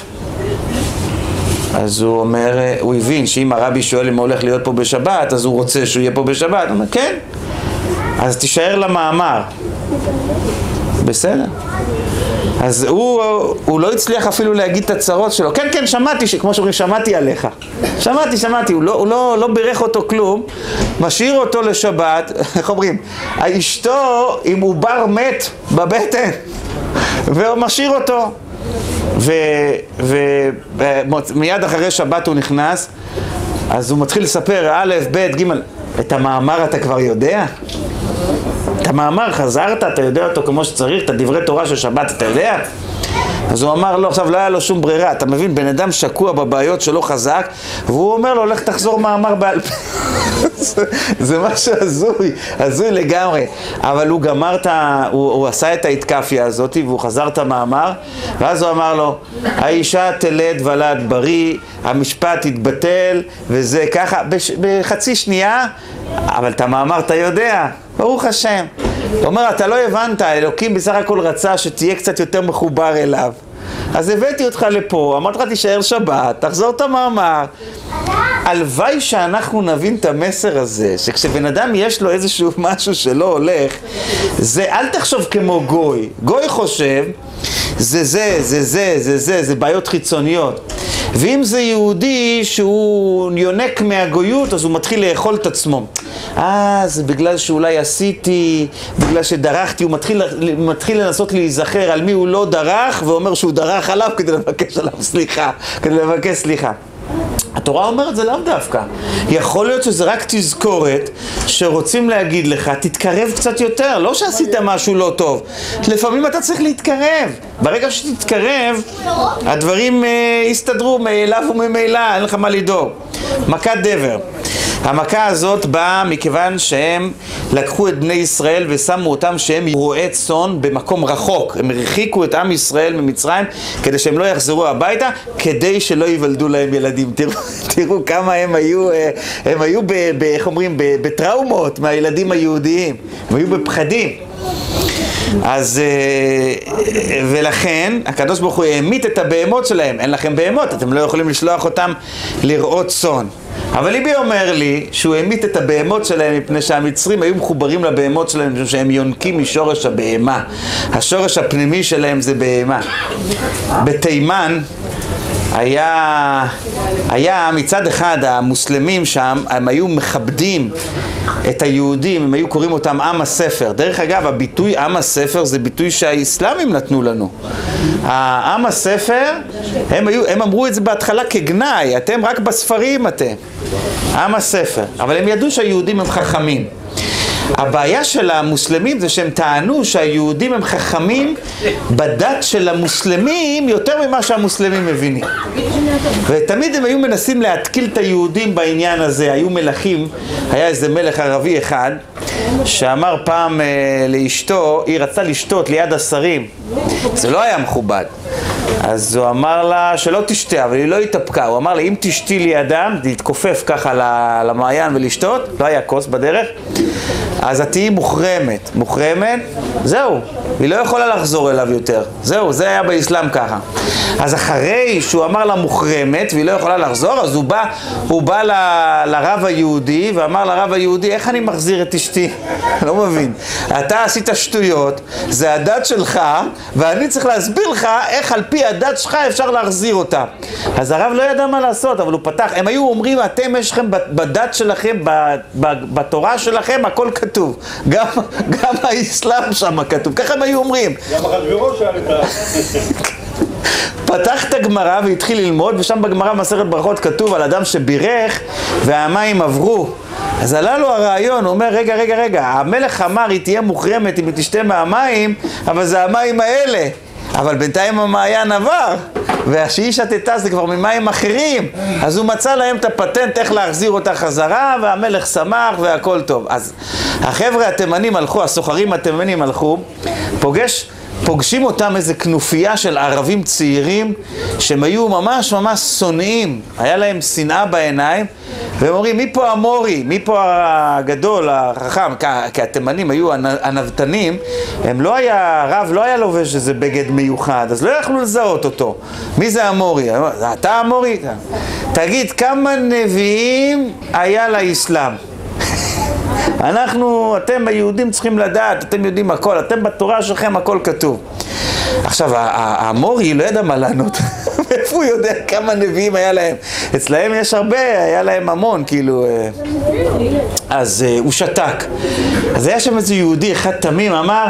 אז הוא אומר, הוא הבין שאם הרבי שואל אם הוא הולך להיות פה בשבת, אז הוא רוצה שהוא יהיה פה בשבת. הוא אומר, כן. אז תישאר למאמר. בסדר. אז הוא לא הצליח אפילו להגיד את הצרות שלו. כן, כן, שמעתי, כמו שאומרים, שמעתי עליך. שמעתי. הוא לא בירך אותו כלום, משאיר אותו לשבת. איך אומרים? אשתו עם עובר מת בבטן, והוא משאיר אותו. ומיד אחרי שבת הוא נכנס, אז הוא מתחיל לספר א', ב', ג', את המאמר אתה כבר יודע? את המאמר חזרת, אתה יודע אותו כמו שצריך, את הדברי תורה של שבת אתה יודע? אז הוא אמר לו, עכשיו לא היה לו שום ברירה, אתה מבין, בן אדם שקוע בבעיות שלו חזק, והוא אומר לו, לך תחזור מאמר בעל פה. זה משהו הזוי לגמרי. אבל הוא גמר הוא עשה את ההתקפיה הזאת, והוא חזר את המאמר, ואז הוא אמר לו, האישה תלד ולד בריא, המשפט יתבטל, וזה ככה, בחצי שנייה, אבל את המאמר אתה יודע, ברוך השם. הוא אומר, אתה לא הבנת, אלוקים בסך הכל רצה שתהיה קצת יותר מחובר אליו. אז הבאתי אותך לפה, אמרתי לך תישאר שבת, תחזור את המאמר. הלוואי שאנחנו נבין את המסר הזה, שכשבן אדם יש לו איזשהו משהו שלא הולך, זה אל תחשוב כמו גוי. גוי חושב, זה בעיות חיצוניות. ואם זה יהודי שהוא יונק מהגויות, אז הוא מתחיל לאכול את עצמו. זה בגלל שאולי עשיתי, בגלל שדרכתי, הוא מתחיל לנסות להיזכר על מי הוא לא דרך, ואומר שהוא דרך עליו כדי לבקש עליו סליחה, כדי לבקש סליחה. התורה אומרת זה לאו דווקא. יכול להיות שזה רק תזכורת שרוצים להגיד לך, תתקרב קצת יותר, לא שעשית משהו לא טוב. לפעמים אתה צריך להתקרב. ברגע שתתקרב, הדברים יסתדרו מאליו וממילא, אין לך מה לדאוג. מכת דבר. המכה הזאת באה מכיוון שהם לקחו את בני ישראל ושמו אותם שהם רועי צאן במקום רחוק. הם הרחיקו את עם ישראל ממצרים כדי שהם לא יחזרו הביתה, כדי שלא ייוולדו להם ילדים. תראו כמה הם היו איך אומרים, בטראומות מהילדים היהודיים. הם היו בפחדים. אז ולכן הקדוש ברוך הוא העמיד את הבהמות שלהם. אין לכם בהמות, אתם לא יכולים לשלוח אותם לרעות צאן. אבל ליבי אומר לי שהוא העמיד את הבהמות שלהם מפני שהמצרים היו מחוברים לבהמות שלהם משום שהם יונקים משורש הבהמה. השורש הפנימי שלהם זה בהמה. בתימן היה מצד אחד המוסלמים שם, הם היו מכבדים את היהודים, הם היו קוראים אותם עם הספר. דרך אגב, הביטוי עם הספר זה ביטוי שהאסלאמים נתנו לנו. עם הספר, הם אמרו את זה בהתחלה כגנאי, אתם רק בספרים אתם. עם הספר. אבל הם ידעו שהיהודים הם חכמים. הבעיה של המוסלמים זה שהם טענו שהיהודים הם חכמים בדת של המוסלמים יותר ממה שהמוסלמים מבינים. ותמיד הם היו מנסים להתקיל את היהודים בעניין הזה. היו מלכים, היה איזה מלך ערבי אחד שאמר פעם לאשתו, היא רצתה לשתות ליד השרים, זה לא היה מכובד. אז הוא אמר לה שלא תשתה, אבל היא לא התאפקה. הוא אמר לה, אם תשתי לידם, להתכופף ככה למעיין ולשתות, לא היה כוס בדרך, אז את תהיי מוחרמת. מוחרמת, זהו, היא לא יכולה לחזור אליו יותר. זהו, זה היה באסלאם ככה. אז אחרי שהוא אמר לה מוחרמת והיא לא יכולה לחזור, אז הוא בא לרב היהודי ואמר לרב היהודי, איך אני מחזיר את אשתי? לא מבין. אתה עשית שטויות, זה הדת שלך, ואני צריך להסביר לך איך על פי הדת שלך אפשר להחזיר אותה. אז הרב לא ידע מה לעשות, אבל הוא פתח. הם היו אומרים, אתם יש לכם בדת שלכם, בתורה שלכם, הכל כתוב. גם האסלאם שם כתוב. ככה הם היו אומרים. גם אחשוורוש שאל את פתח את הגמרא והתחיל ללמוד, ושם בגמרא מסכת ברכות כתוב על אדם שבירך והמים עברו. אז עלה לו הרעיון, הוא אומר, רגע, המלך אמר, היא תהיה מוחרמת אם היא תשתה מהמים, אבל זה המים האלה. אבל בינתיים המעיין עבר, והשהיא שתתה זה כבר ממים אחרים. אז הוא מצא להם את הפטנט איך להחזיר אותה חזרה, והמלך שמח והכל טוב. אז החבר'ה התימנים הלכו, הסוחרים התימנים הלכו, פוגשים אותם איזה כנופיה של ערבים צעירים שהם היו ממש שונאים, היה להם שנאה בעיניים, והם אומרים, מי פה המורי? מי פה הגדול, החכם? כי התימנים היו הנבטנים, הרב לא היה לובש איזה בגד מיוחד, אז לא יכלו לזהות אותו. מי זה המורי? אתה המורי? תגיד, כמה נביאים היה לאסלאם? אתם היהודים צריכים לדעת, אתם יודעים הכל, אתם בתורה שלכם הכל כתוב. עכשיו, המורי לא ידע מה לענות, איפה הוא יודע כמה נביאים היה להם? אצלהם יש הרבה, היה להם המון, כאילו, אז הוא שתק. אז היה שם איזה יהודי אחד תמים, אמר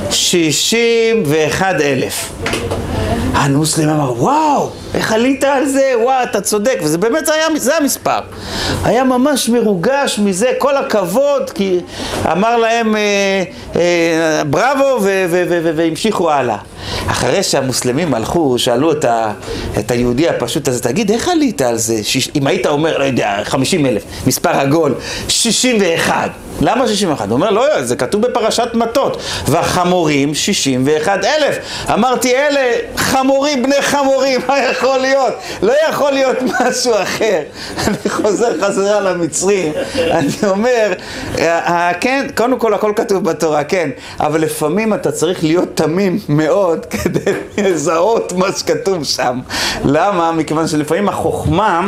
61,000. המוסלם אמר, וואו, איך עלית על זה? וואו, אתה צודק. וזה באמת, זה המספר. היה ממש מרוגש מזה, כל הכבוד, כי אמר להם בראבו והמשיכו הלאה. אחרי שהמוסלמים הלכו, שאלו את היהודי הפשוט הזה, תגיד, איך עלית על זה? אם היית אומר, לא יודע, 50,000, מספר עגול, 61. למה 61? הוא אומר, לא, זה כתוב בפרשת מטות. והחמורים, 61,000. אמרתי, אלה חמורים, בני חמורים, מה יכול להיות? לא יכול להיות משהו אחר. אני חוזר למצרים. אני אומר, כן, קודם כל הכל כתוב בתורה, כן. אבל לפעמים אתה צריך להיות תמים מאוד כדי לזהות מה שכתוב שם. למה? מכיוון שלפעמים החוכמה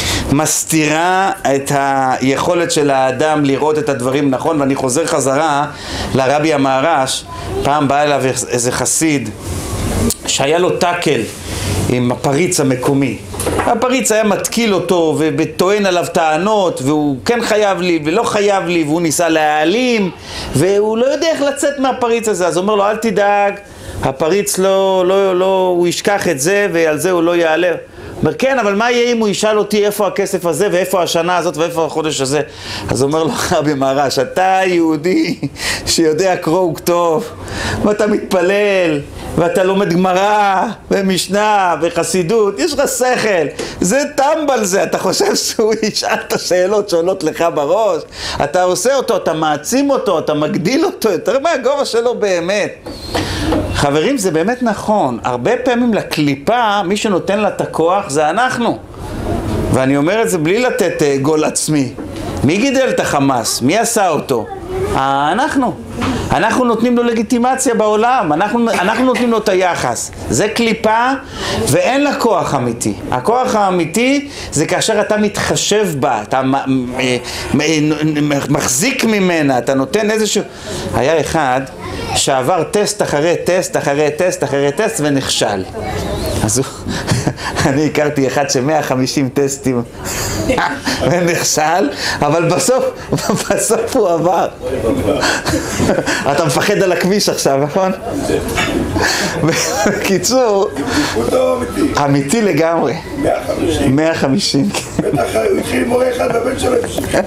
מסתירה את היכולת של האדם לראות את הדברים נכון, ואני חוזר חזרה לרבי המהר"ש. פעם בא אליו איזה חסיד שהיה לו טקל עם הפריץ המקומי. הפריץ היה מתקיל אותו וטוען עליו טענות, והוא כן חייב לי ולא חייב לי, והוא ניסה להעלים, והוא לא יודע איך לצאת מהפריץ הזה. אז הוא אומר לו, אל תדאג, הפריץ הוא ישכח את זה ועל זה הוא לא יעלה. אומר, כן, אבל מה יהיה אם הוא ישאל אותי איפה הכסף הזה ואיפה השנה הזאת ואיפה החודש הזה? אז אומר לו רבי מהר"ש, אתה יהודי שיודע קרוא וכתוב, ואתה מתפלל, ואתה לומד גמרא ומשנה וחסידות, יש לך שכל, זה טמבל זה, אתה חושב שהוא ישאל את השאלות שעולות לך בראש? אתה עושה אותו, אתה מעצים אותו, אתה מגדיל אותו, יותר מהגובה שלו באמת. חברים, זה באמת נכון. הרבה פעמים לקליפה, מי שנותן לה את הכוח זה אנחנו. ואני אומר את זה בלי לתת גול עצמי. מי גידל את החמאס? מי עשה אותו? אנחנו. אנחנו נותנים לו לגיטימציה בעולם. אנחנו נותנים לו את היחס. זה קליפה ואין לה כוח אמיתי. הכוח האמיתי זה כאשר אתה מתחשב בה, אתה מחזיק ממנה, אתה נותן איזשהו... היה אחד שעבר טסט אחרי טסט אחרי טסט אחרי טסט ונכשל. אז הוא... אני הכרתי אחד ש150 טסטים ונכשל, אבל בסוף הוא עבר. אתה מפחד על הכביש עכשיו, נכון? בקיצור, אמיתי לגמרי. 150. בטח הוא התחיל מורה אחד בבן שלו.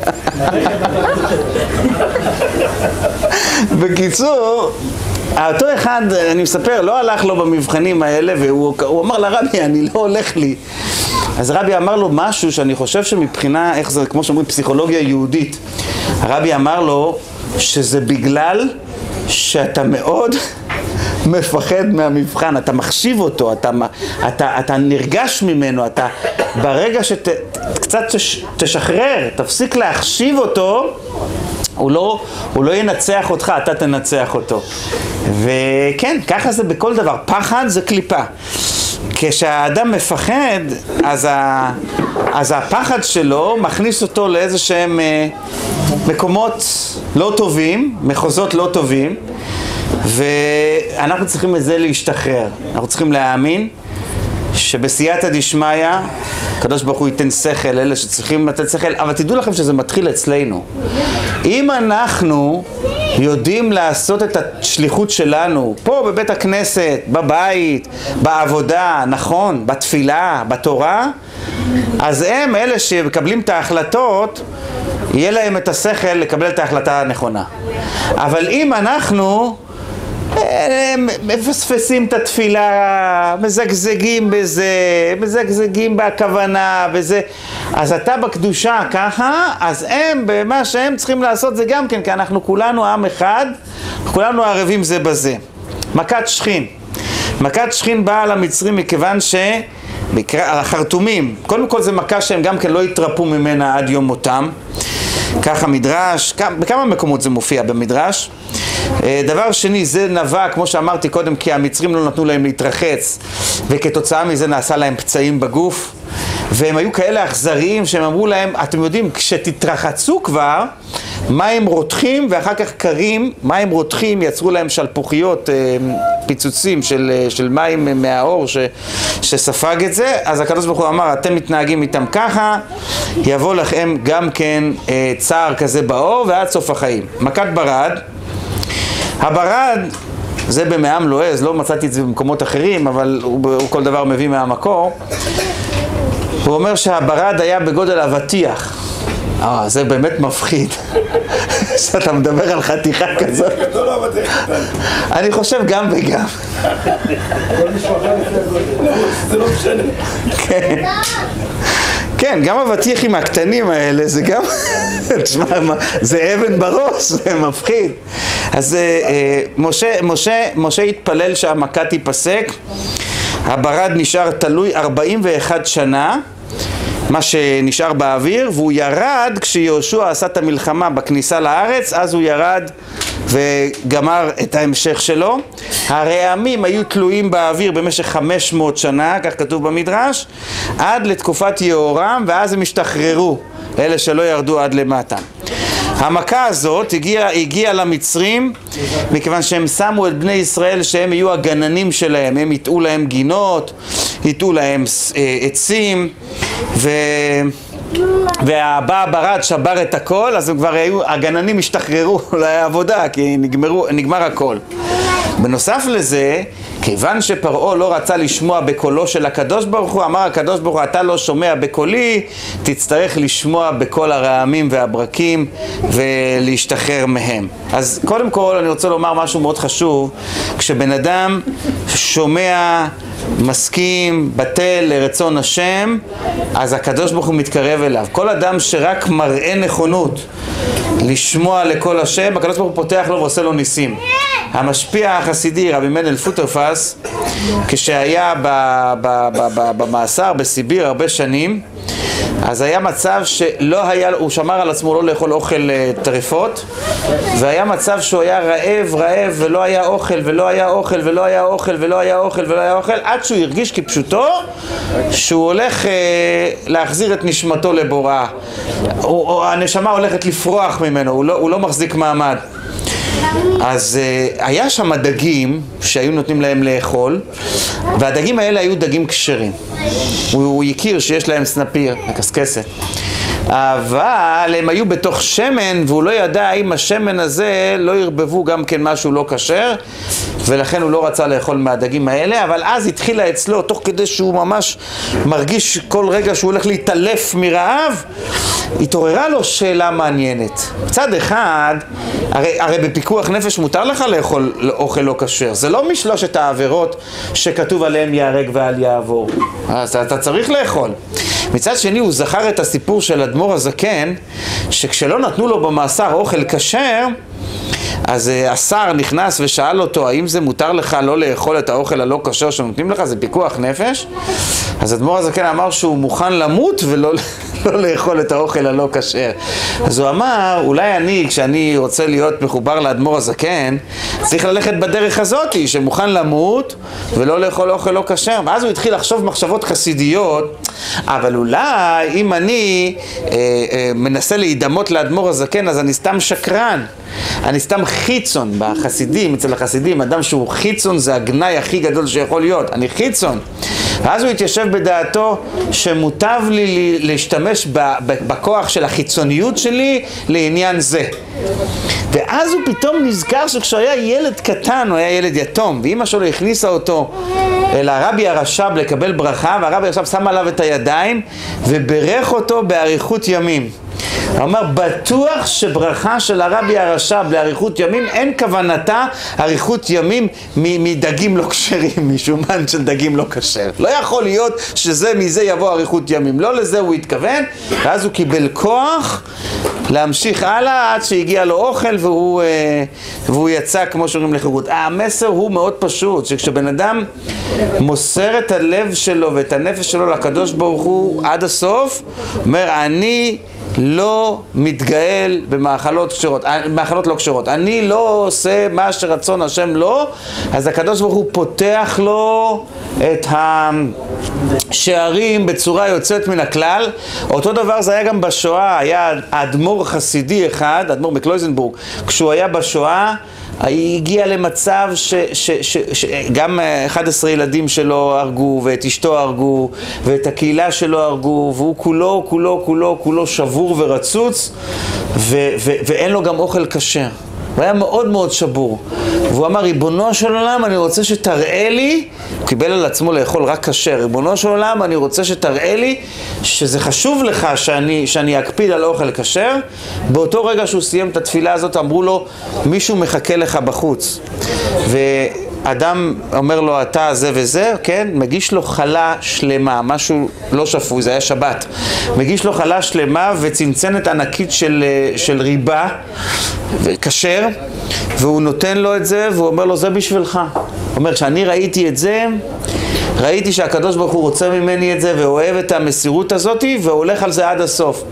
בקיצור, אותו אחד, אני מספר, לא הלך לו במבחנים האלה, והוא אמר לרבי, אני לא הולך לי. אז רבי אמר לו משהו שאני חושב שמבחינה, איך זה, כמו שאומרים, פסיכולוגיה יהודית. הרבי אמר לו שזה בגלל שאתה מאוד מפחד מהמבחן, אתה מחשיב אותו, אתה נרגש ממנו, אתה ברגע שקצת תשחרר, תפסיק להחשיב אותו, הוא לא ינצח אותך, אתה תנצח אותו. וכן, ככה זה בכל דבר. פחד זה קליפה. כשהאדם מפחד, אז הפחד שלו מכניס אותו לאיזה שהם מקומות לא טובים, מחוזות לא טובים, ואנחנו צריכים את זה להשתחרר. אנחנו צריכים להאמין שבסייעתא דשמיא, הקדוש ברוך הוא ייתן שכל, אלה שצריכים לתת שכל, אבל תדעו לכם שזה מתחיל אצלנו. אם אנחנו יודעים לעשות את השליחות שלנו, פה בבית הכנסת, בבית, בעבודה, נכון, בתפילה, בתורה, אז הם אלה שמקבלים את ההחלטות, יהיה להם את השכל לקבל את ההחלטה הנכונה. אבל אם אנחנו מפספסים את התפילה, מזגזגים בזה, מזגזגים בכוונה וזה, אז אתה בקדושה ככה, אז הם, במה שהם צריכים לעשות זה גם כן, כי אנחנו כולנו עם אחד, כולנו ערבים זה בזה. מכת שכין. מכת שכין באה על המצרים מכיוון החרטומים, קודם כל זה מכה שהם גם כן לא יתרפו ממנה עד יום מותם. ככה מדרש, בכמה מקומות זה מופיע במדרש. דבר שני, זה נבע, כמו שאמרתי קודם, כי המצרים לא נתנו להם להתרחץ, וכתוצאה מזה נעשה להם פצעים בגוף, והם היו כאלה אכזריים שהם אמרו להם, אתם יודעים, כשתתרחצו כבר, מים רותחים ואחר כך קרים, מים רותחים יצרו להם שלפוחיות, פיצוצים של מים מהאור שספג את זה, אז הקדוש ברוך הוא אמר, אתם מתנהגים איתם ככה, יבוא לכם גם כן צער כזה באור ועד סוף החיים. מכת ברד, הברד זה במעם לועז, לא מצאתי את זה במקומות אחרים, אבל הוא כל דבר מביא מהמקור. הוא אומר שהברד היה בגודל אבטיח. זה באמת מפחיד. שאתה מדבר על חתיכה כזאת. אני חושב גם וגם. זה לא משנה. כן. כן, גם אבטיחים הקטנים האלה, זה גם, תשמע, זה אבן בראש, זה מפחיד. אז משה התפלל שהמכה תיפסק, הברד נשאר תלוי 41 שנה, מה שנשאר באוויר, והוא ירד כשיהושע עשה את המלחמה בכניסה לארץ, אז הוא ירד וגמר את ההמשך שלו. הרעמים היו תלויים באוויר במשך 500 שנה, כך כתוב במדרש, עד לתקופת יהורם, ואז הם השתחררו, אלה שלא ירדו עד למטה. המכה הזאת הגיעה למצרים מכיוון שהם שמו את בני ישראל שהם יהיו הגננים שלהם, הם יטעו להם גינות, יטעו להם עצים, והבא ברד שבר את הכל, אז הם כבר היו, הגננים השתחררו לעבודה כי נגמר הכל. בנוסף לזה, כיוון שפרעה לא רצה לשמוע בקולו של הקדוש ברוך הוא, אמר הקדוש ברוך הוא, אתה לא שומע בקולי, תצטרך לשמוע בקול הרעמים והברקים ולהשתחרר מהם. אז קודם כל אני רוצה לומר משהו מאוד חשוב, כשבן אדם שומע, מסכים, בטל לרצון השם, אז הקדוש ברוך הוא מתקרב אליו. כל אדם שרק מראה נכונות לשמוע לכל השם, הקדוש ברוך הוא פותח לו ועושה לו ניסים. המשפיע החסידי רבי מנדל פוטרפס, כשהיה במאסר בסיביר הרבה שנים, אז היה מצב שלא היה, הוא שמר על עצמו לא לאכול אוכל טרפות, והיה מצב שהוא היה רעב ולא היה אוכל ולא היה אוכל ולא היה אוכל ולא היה אוכל ולא היה אוכל, עד שהוא הרגיש כפשוטו שהוא הולך להחזיר את נשמתו לבוראה, הנשמה הולכת לפרוח ממנו, הוא לא מחזיק מעמד. אז היה שם דגים שהיו נותנים להם לאכול, והדגים האלה היו דגים כשרים. הוא הכיר שיש להם סנפיר, מקסקסת. אבל הם היו בתוך שמן, והוא לא ידע אם השמן הזה לא ירבבו גם כן משהו לא כשר, ולכן הוא לא רצה לאכול מהדגים האלה. אבל אז התחילה אצלו, תוך כדי שהוא ממש מרגיש כל רגע שהוא הולך להתעלף מרעב, התעוררה לו שאלה מעניינת. מצד אחד, הרי בפיקוח נפש מותר לך לאכול אוכל לא כשר. זה לא משלושת העבירות שכתוב עליהם ייהרג ואל יעבור. אז אתה צריך לאכול. מצד שני הוא זכר את הסיפור של אדמו"ר הזקן, שכשלא נתנו לו במאסר אוכל כשר, אז השר נכנס ושאל אותו, האם זה מותר לך לא לאכול את האוכל הלא כשר שנותנים לך? זה פיקוח נפש? אז אדמו"ר הזקן אמר שהוא מוכן למות ולא לאכול את האוכל הלא כשר. אז הוא אמר, אולי אני, כשאני רוצה להיות מחובר לאדמו"ר הזקן, צריך ללכת בדרך הזאת, שמוכן למות ולא לאכול אוכל לא כשר. ואז הוא התחיל לחשוב מחשבות חסידיות, אבל אולי אם אני מנסה להידמות לאדמו"ר הזקן, אז אני סתם שקרן. אני סתם חיצון בחסידים, אצל החסידים, אדם שהוא חיצון זה הגנאי הכי גדול שיכול להיות, אני חיצון. ואז הוא התיישב בדעתו שמוטב לי להשתמש בכוח של החיצוניות שלי לעניין זה. ואז הוא פתאום נזכר שכשהוא היה ילד קטן, הוא היה ילד יתום, ואמא שלו הכניסה אותו אל הרבי הרש"ב לקבל ברכה, והרבי הרש"ב שם עליו את הידיים וברך אותו באריכות ימים. הוא אומר, בטוח שברכה של הרבי הרש"ב לאריכות ימים, אין כוונתה אריכות ימים מדגים לא כשרים, משומן של דגים לא כשר. לא יכול להיות מזה יבוא אריכות ימים. לא לזה הוא התכוון, ואז הוא קיבל כוח להמשיך הלאה עד שהגיע לו אוכל והוא יצא כמו שאומרים לחירות. המסר הוא מאוד פשוט, שכשבן אדם מוסר את הלב שלו ואת הנפש שלו לקדוש ברוך הוא עד הסוף, אומר, אני לא מתגאל במאכלות לא כשרות, אני לא עושה מה שרצון השם לא, אז הקדוש ברוך הוא פותח לו את השערים בצורה יוצאת מן הכלל. אותו דבר זה היה גם בשואה, היה אדמו"ר חסידי אחד, אדמו"ר מקלויזנבורג, כשהוא היה בשואה, הגיע למצב שגם 11 ילדים שלו הרגו, ואת אשתו הרגו, ואת הקהילה שלו הרגו, והוא כולו שבור ורצוץ, ואין לו גם אוכל כשר. הוא היה מאוד מאוד שבור. והוא אמר, ריבונו של עולם, אני רוצה שתראה לי, הוא קיבל על עצמו לאכול רק כשר, ריבונו של עולם, אני רוצה שתראה לי שזה חשוב לך שאני אקפיד על אוכל כשר. באותו רגע שהוא סיים את התפילה הזאת, אמרו לו, מישהו מחכה לך בחוץ. אדם אומר לו, אתה זה וזה, כן? מגיש לו חלה שלמה, משהו לא שפוי, זה היה שבת. מגיש לו חלה שלמה וצנצנת ענקית של ריבה, כשר, והוא נותן לו את זה, והוא אומר לו, זה בשבילך. הוא אומר, כשאני ראיתי את זה, ראיתי שהקדוש ברוך הוא רוצה ממני את זה, ואוהב את המסירות הזאת, והולך על זה עד הסוף.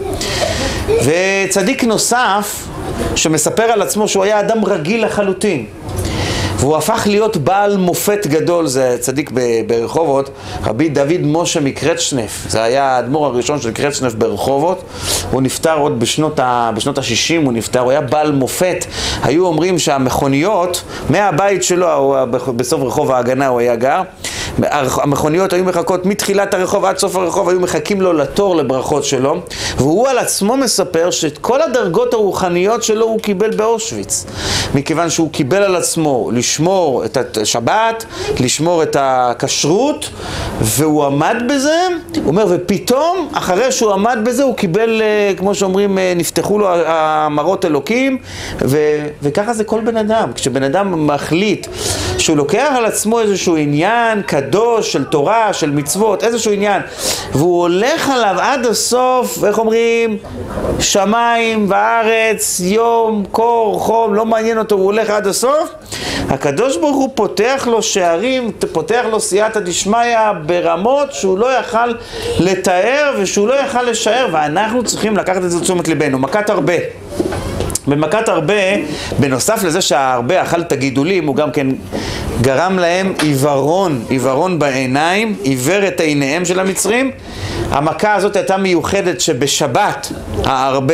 וצדיק נוסף, שמספר על עצמו שהוא היה אדם רגיל לחלוטין, והוא הפך להיות בעל מופת גדול, זה צדיק ברחובות, רבי דוד משה מקרצ'נף, זה היה האדמו"ר הראשון של קרצ'נף ברחובות, הוא נפטר עוד בשנות ה-60, הוא נפטר, הוא היה בעל מופת. היו אומרים שהמכוניות, מהבית שלו, בסוף רחוב ההגנה הוא היה גר, המכוניות היו מחכות מתחילת הרחוב עד סוף הרחוב, היו מחכים לו לתור לברכות שלו, והוא על עצמו מספר שאת כל הדרגות הרוחניות שלו הוא קיבל באושוויץ, מכיוון שהוא קיבל על עצמו לשמור את השבת, לשמור את הכשרות, והוא עמד בזה. הוא אומר, ופתאום אחרי שהוא עמד בזה הוא קיבל, כמו שאומרים, נפתחו לו המראות אלוקים, וככה זה כל בן אדם. כשבן אדם מחליט שהוא לוקח על עצמו איזשהו עניין קדוש של תורה, של מצוות, איזשהו עניין, והוא הולך עליו עד הסוף, איך אומרים, שמיים וארץ, יום, קור, חום, לא מעניין אותו, הוא הולך עד הסוף, הקדוש ברוך הוא פותח לו שערים, פותח לו סייעתא דשמיא ברמות שהוא לא יכל לתאר ושהוא לא יכל לשער, ואנחנו צריכים לקחת את זה לתשומת ליבנו. מכת הרבה. במכת הרבה, בנוסף לזה שההרבה אכל את הגידולים, הוא גם כן גרם להם עיוורון בעיניים, עיוור את עיניהם של המצרים. המכה הזאת הייתה מיוחדת שבשבת ההרבה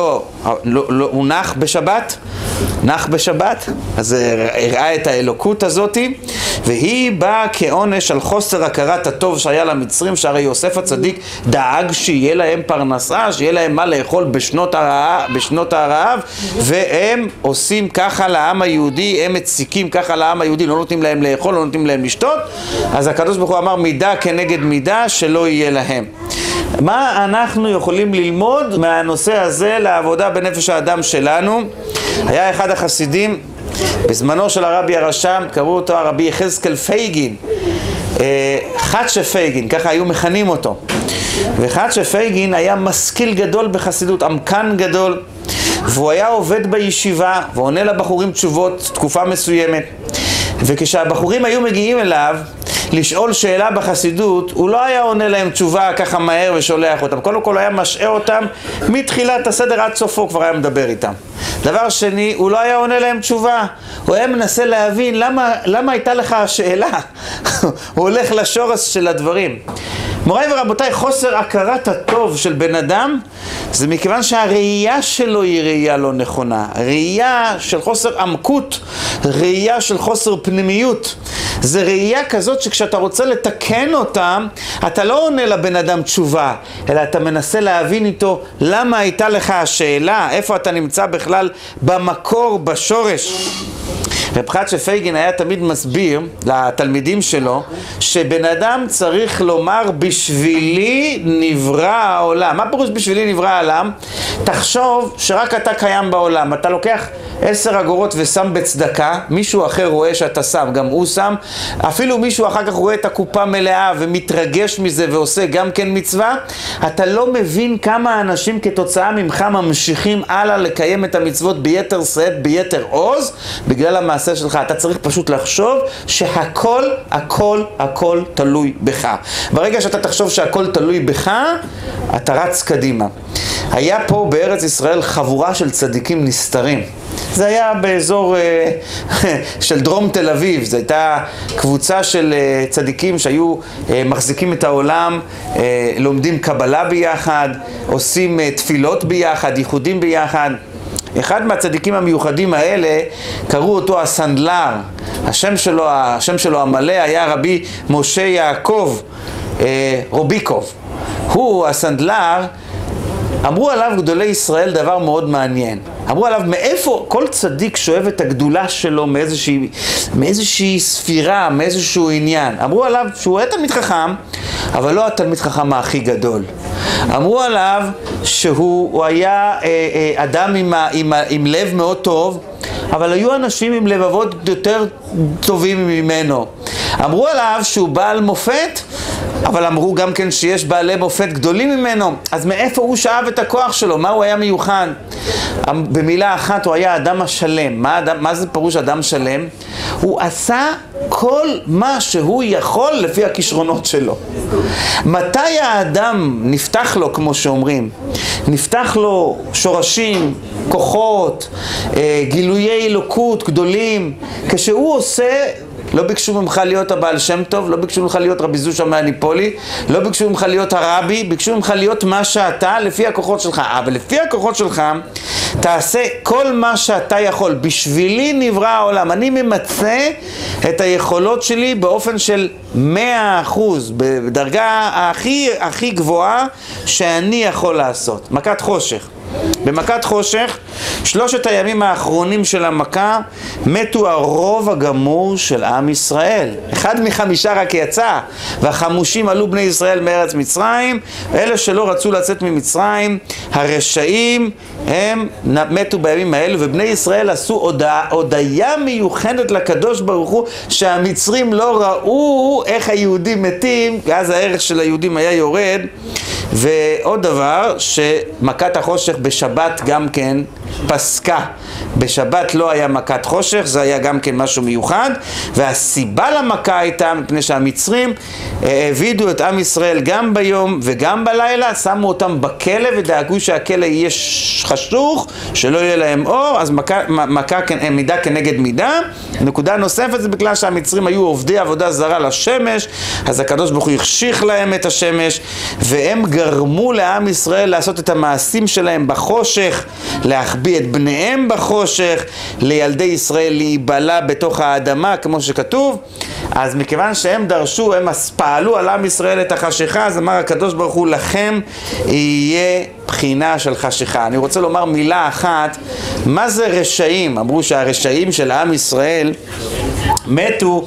הוא נח בשבת, אז הראה את האלוקות הזאת, והיא באה כעונש על חוסר הכרת הטוב שהיה למצרים, שהרי יוסף הצדיק דאג שיהיה להם פרנסה, שיהיה להם מה לאכול בשנות הרעב, והם עושים ככה לעם היהודי, הם מציקים ככה לעם היהודי, לא נותנים להם לאכול, לא נותנים להם לשתות. אז הקדוש ברוך הוא אמר, מידה כנגד מידה שלא יהיה להם. מה אנחנו יכולים ללמוד מהנושא הזה לעבודה בנפש האדם שלנו? היה אחד החסידים בזמנו של הרבי הרש"ם, קראו אותו הרבי יחזקאל פייגין, חדשה פייגין, ככה היו מכנים אותו. וחדשה פייגין היה משכיל גדול בחסידות, עמקן גדול, והוא היה עובד בישיבה ועונה לבחורים תשובות תקופה מסוימת. וכשהבחורים היו מגיעים אליו לשאול שאלה בחסידות, הוא לא היה עונה להם תשובה ככה מהר ושולח אותם. קודם כל היה משעה אותם מתחילת הסדר עד סופו, כבר היה מדבר איתם. דבר שני, הוא לא היה עונה להם תשובה. הוא היה מנסה להבין למה הייתה לך השאלה. הוא הולך לשורש של הדברים. מוריי ורבותיי, חוסר הכרת הטוב של בן אדם זה מכיוון שהראייה שלו היא ראייה לא נכונה, ראייה של חוסר עמקות, ראייה של חוסר פנימיות. זה ראייה כזאת שכשאתה רוצה לתקן אותם, אתה לא עונה לבן אדם תשובה, אלא אתה מנסה להבין איתו למה הייתה לך השאלה, איפה אתה נמצא בכלל במקור, בשורש. רב חצ'ה פייגין היה תמיד מסביר לתלמידים שלו שבן אדם צריך לומר בשבילי נברא העולם. מה פירוש בשבילי נברא העולם? תחשוב שרק אתה קיים בעולם, אתה לוקח 10 אגורות ושם בצדקה, מישהו אחר רואה שאתה שם, גם הוא שם, אפילו מישהו אחר כך רואה את הקופה מלאה ומתרגש מזה ועושה גם כן מצווה, אתה לא מבין כמה אנשים כתוצאה ממך ממשיכים הלאה לקיים את המצוות ביתר שאת, ביתר עוז, בגלל המעשה שלך. אתה צריך פשוט לחשוב שהכל, הכל, הכל תלוי בך. ברגע שאתה תחשוב שהכל תלוי בך, אתה רץ קדימה. היה פה בארץ ישראל חבורה של צדיקים נסתרים. זה היה באזור של דרום תל אביב. זו הייתה קבוצה של צדיקים שהיו מחזיקים את העולם, לומדים קבלה ביחד, עושים תפילות ביחד, ייחודים ביחד. אחד מהצדיקים המיוחדים האלה, קראו אותו הסנדלר. השם שלו המלא היה רבי משה יעקב רוביקוב. הוא, הסנדלר, אמרו עליו גדולי ישראל דבר מאוד מעניין. אמרו עליו מאיפה כל צדיק שואב את הגדולה שלו מאיזושהי ספירה, מאיזשהו עניין. אמרו עליו שהוא היה תלמיד חכם, אבל לא התלמיד חכם הכי גדול. אמרו עליו שהוא היה אדם עם לב מאוד טוב, אבל היו אנשים עם לבבות יותר טובים ממנו. אמרו עליו שהוא בעל מופת, אבל אמרו גם כן שיש בעלי מופת גדולים ממנו. אז מאיפה הוא שאב את הכוח שלו? מה הוא היה מיוחד? במילה אחת, הוא היה אדם השלם. מה זה פירוש אדם שלם? הוא עשה כל מה שהוא יכול לפי הכישרונות שלו. מתי האדם נפתח לו, כמו שאומרים? נפתח לו שורשים, כוחות, גילויי אלוקות גדולים. כשהוא עושה, לא ביקשו ממך להיות הבעל שם טוב, לא ביקשו ממך להיות רבי זושה מהניפולי, לא ביקשו ממך להיות הרבי, ביקשו ממך להיות מה שאתה לפי הכוחות שלך. אבל לפי הכוחות שלך תעשה כל מה שאתה יכול. בשבילי נברא העולם. אני ממצא את היכולות שלי באופן של 100%, בדרגה הכי גבוהה שאני יכול לעשות. מכת חושך. במכת חושך, 3 הימים האחרונים של המכה, מתו הרוב הגמור של עם ישראל. 1 מ-5 רק יצא, והחמושים עלו בני ישראל מארץ מצרים. אלה שלא רצו לצאת ממצרים, הרשעים, הם מתו בימים האלו, ובני ישראל עשו הודיה מיוחדת לקדוש ברוך הוא, שהמצרים לא ראו איך היהודים מתים, ואז הערך של היהודים היה יורד. ועוד דבר, שמכת החושך בשבת גם כן פסקה. בשבת לא היה מכת חושך, זה היה גם כן משהו מיוחד, והסיבה למכה הייתה מפני שהמצרים העבידו את עם ישראל גם ביום וגם בלילה, שמו אותם בכלא ודאגו שהכלא יהיה חשוך, שלא יהיה להם אור, אז מכה מידה כנגד מידה. נקודה נוספת זה בגלל שהמצרים היו עובדי עבודה זרה לשמש, אז הקדוש ברוך הוא החשיך להם את השמש, והם גרמו לעם ישראל לעשות את המעשים שלהם בחושך, להחביא את בניהם בחושך, לילדי ישראל להיבלע בתוך האדמה, כמו שכתוב. אז מכיוון שהם דרשו, הם פעלו על עם ישראל את החשיכה, אז אמר הקדוש ברוך הוא, לכם יהיה בחינה של חשיכה. אני רוצה לומר מילה אחת, מה זה רשעים? אמרו שהרשעים של עם ישראל מתו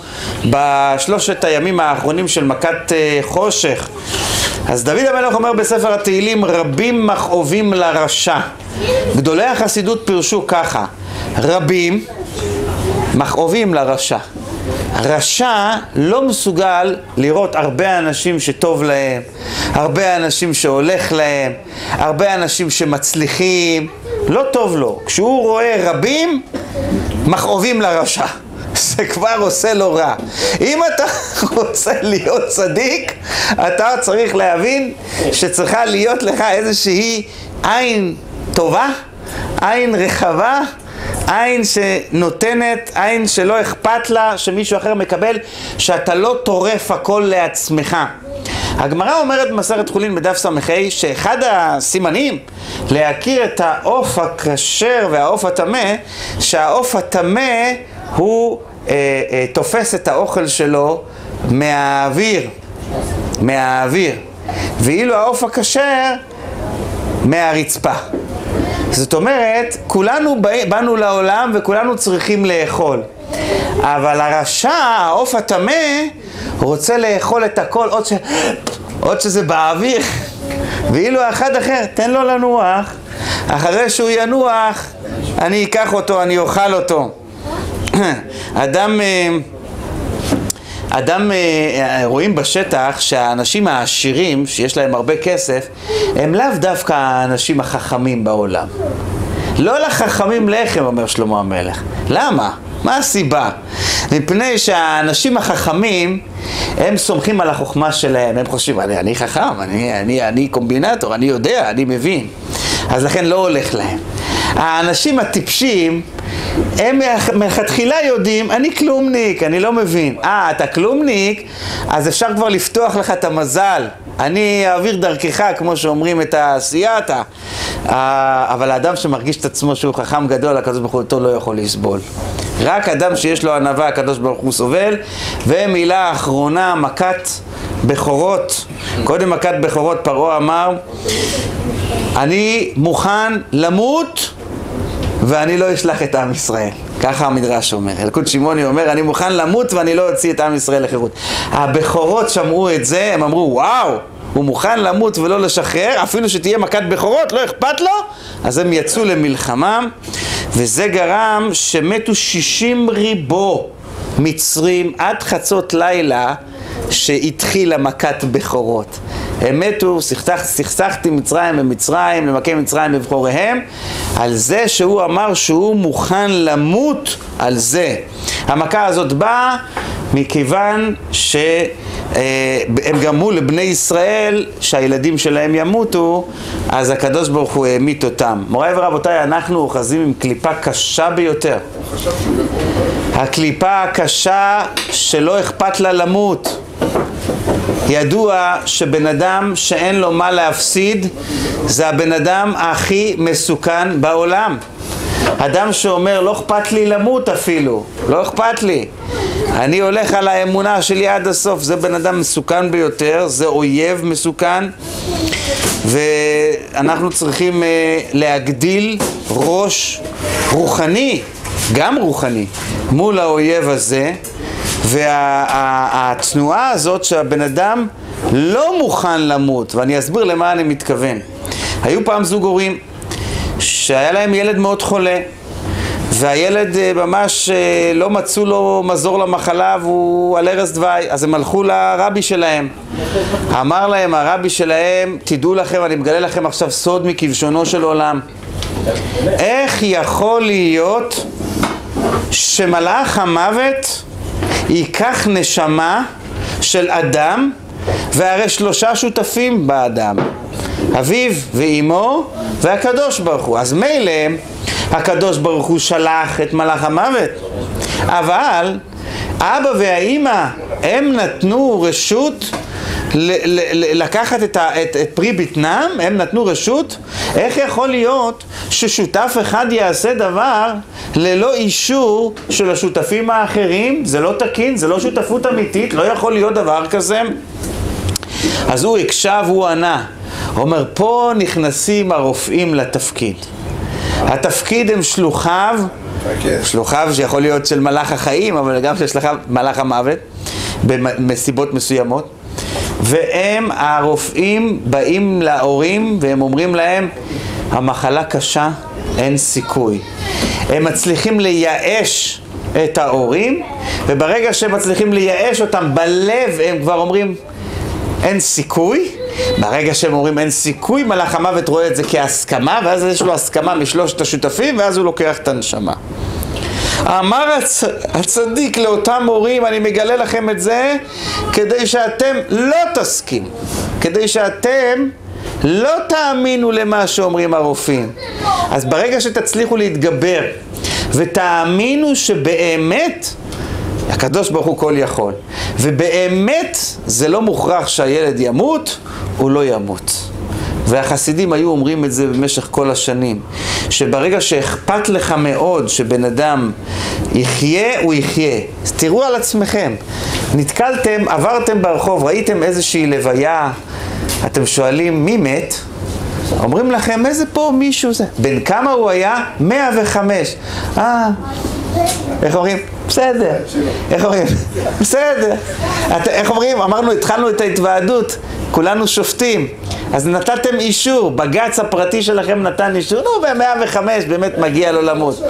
ב3 הימים האחרונים של מכת חושך. אז דוד המלך אומר בספר התהילים, רבים מכאובים לרשע. גדולי החסידות פירשו ככה, רבים מכאובים לרשע. רשע לא מסוגל לראות הרבה אנשים שטוב להם, הרבה אנשים שהולך להם, הרבה אנשים שמצליחים, לא טוב לו. כשהוא רואה רבים, מכאובים לרשע. זה כבר עושה לו רע. אם אתה רוצה להיות צדיק, אתה צריך להבין שצריכה להיות לך איזושהי עין טובה, עין רחבה, עין שנותנת, עין שלא אכפת לה שמישהו אחר מקבל, שאתה לא טורף הכל לעצמך. הגמרא אומרת במסכת חולין בדף סמכי, שאחד הסימנים להכיר את העוף הכשר והעוף הטמא, שהעוף הטמא הוא תופס את האוכל שלו מהאוויר, ואילו העוף הכשר מהרצפה. זאת אומרת, כולנו באנו לעולם וכולנו צריכים לאכול. אבל הרשע, העוף הטמא, רוצה לאכול את הכל עוד שזה באוויר. ואילו האחד אחר, תן לו לנוח. אחרי שהוא ינוח, אני אקח אותו, אני אוכל אותו. אדם רואים בשטח שהאנשים העשירים, שיש להם הרבה כסף, הם לאו דווקא האנשים החכמים בעולם. לא לחכמים לחם, אומר שלמה המלך. למה? מה הסיבה? מפני שהאנשים החכמים, הם סומכים על החוכמה שלהם. הם חושבים, אני חכם, אני קומבינטור, אני יודע, אני מבין. אז לכן לא הולך להם. האנשים הטיפשים, הם מלכתחילה יודעים, אני כלומניק, אני לא מבין. אתה כלומניק, אז אפשר כבר לפתוח לך את המזל. אני אעביר דרכך, כמו שאומרים את הסייעתא. אבל האדם שמרגיש את עצמו שהוא חכם גדול, הקדוש ברוך הוא אותו לא יכול לסבול. רק אדם שיש לו ענווה, הקדוש ברוך הוא סובל. ומילה אחרונה, מכת בכורות. קודם מכת בכורות, פרעה אמר, אני מוכן למות ואני לא אשלח את עם ישראל. ככה המדרש אומר. אלקוט שמעוני אומר, אני מוכן למות ואני לא אוציא את עם ישראל לחירות. הבכורות שמעו את זה, הם אמרו, וואו, הוא מוכן למות ולא לשחרר, אפילו שתהיה מכת בכורות, לא אכפת לו. אז הם יצאו למלחמה, וזה גרם שמתו 60 ריבו מצרים עד חצות לילה שהתחילה מכת בכורות. הם מתו, סכסכתי מצרים במצרים, למכה מצרים בבחוריהם, על זה שהוא אמר שהוא מוכן למות על זה. המכה הזאת באה מכיוון שהם גרמו לבני ישראל שהילדים שלהם ימותו, אז הקדוש ברוך הוא העמיד אותם. מוריי ורבותיי, אנחנו אוחזים עם קליפה קשה ביותר. הקליפה הקשה שלא אכפת לה למות. ידוע שבן אדם שאין לו מה להפסיד זה הבן אדם הכי מסוכן בעולם. אדם שאומר לא אכפת לי למות אפילו, לא אכפת לי, אני הולך על האמונה שלי עד הסוף, זה בן אדם מסוכן ביותר, זה אויב מסוכן. ואנחנו צריכים להגדיל ראש רוחני, גם רוחני, מול האויב הזה. והתנועה הזאת שהבן אדם לא מוכן למות, ואני אסביר למה אני מתכוון. היו פעם זוג הורים שהיה להם ילד מאוד חולה, והילד ממש לא מצאו לו מזור למחלה והוא על ערש דווי. אז הם הלכו לרבי שלהם. אמר להם הרבי שלהם, תדעו לכם, אני מגלה לכם עכשיו סוד מכבשונו של עולם. איך יכול להיות שמלאך המוות ייקח נשמה של אדם, והרי 3 שותפים באדם, אביו ואימו והקדוש ברוך הוא. אז מילא הקדוש ברוך הוא שלח את מלאך המוות, אבל אבא והאימא הם נתנו רשות לקחת את פרי בטנם, הם נתנו רשות. איך יכול להיות ששותף אחד יעשה דבר ללא אישור של השותפים האחרים? זה לא תקין, זה לא שותפות אמיתית, לא יכול להיות דבר כזה. אז הוא הקשב, הוא ענה, אומר, פה נכנסים הרופאים לתפקיד. התפקיד הם שלוחיו, שלוחיו שיכול להיות של מלאך החיים, אבל גם של שלוחיו מלאך המוות, במסיבות מסוימות. והם, הרופאים, באים להורים והם אומרים להם, המחלה קשה, אין סיכוי. הם מצליחים לייאש את ההורים, וברגע שהם מצליחים לייאש אותם בלב, הם כבר אומרים, אין סיכוי. ברגע שהם אומרים אין סיכוי, מלאך המוות רואה את זה כהסכמה, ואז יש לו הסכמה משלושת השותפים, ואז הוא לוקח את הנשמה. אמר הצדיק לאותם הורים, אני מגלה לכם את זה כדי שאתם לא תסכימו, כדי שאתם לא תאמינו למה שאומרים הרופאים. אז ברגע שתצליחו להתגבר ותאמינו שבאמת הקדוש ברוך הוא כל יכול, ובאמת זה לא מוכרח שהילד ימות, הוא לא ימות. והחסידים היו אומרים את זה במשך כל השנים, שברגע שאכפת לך מאוד שבן אדם יחיה, הוא יחיה. אז תראו על עצמכם, נתקלתם, עברתם ברחוב, ראיתם איזושהי לוויה, אתם שואלים מי מת? אומרים לכם איזה פה מישהו זה. בין כמה הוא היה? 105. איך אומרים? בסדר. איך אומרים? בסדר. איך אומרים? אמרנו, התחלנו את ההתוועדות, כולנו שופטים. אז נתתם אישור, בג"ץ הפרטי שלכם נתן אישור, נו, ב-105 באמת מגיע לו למות.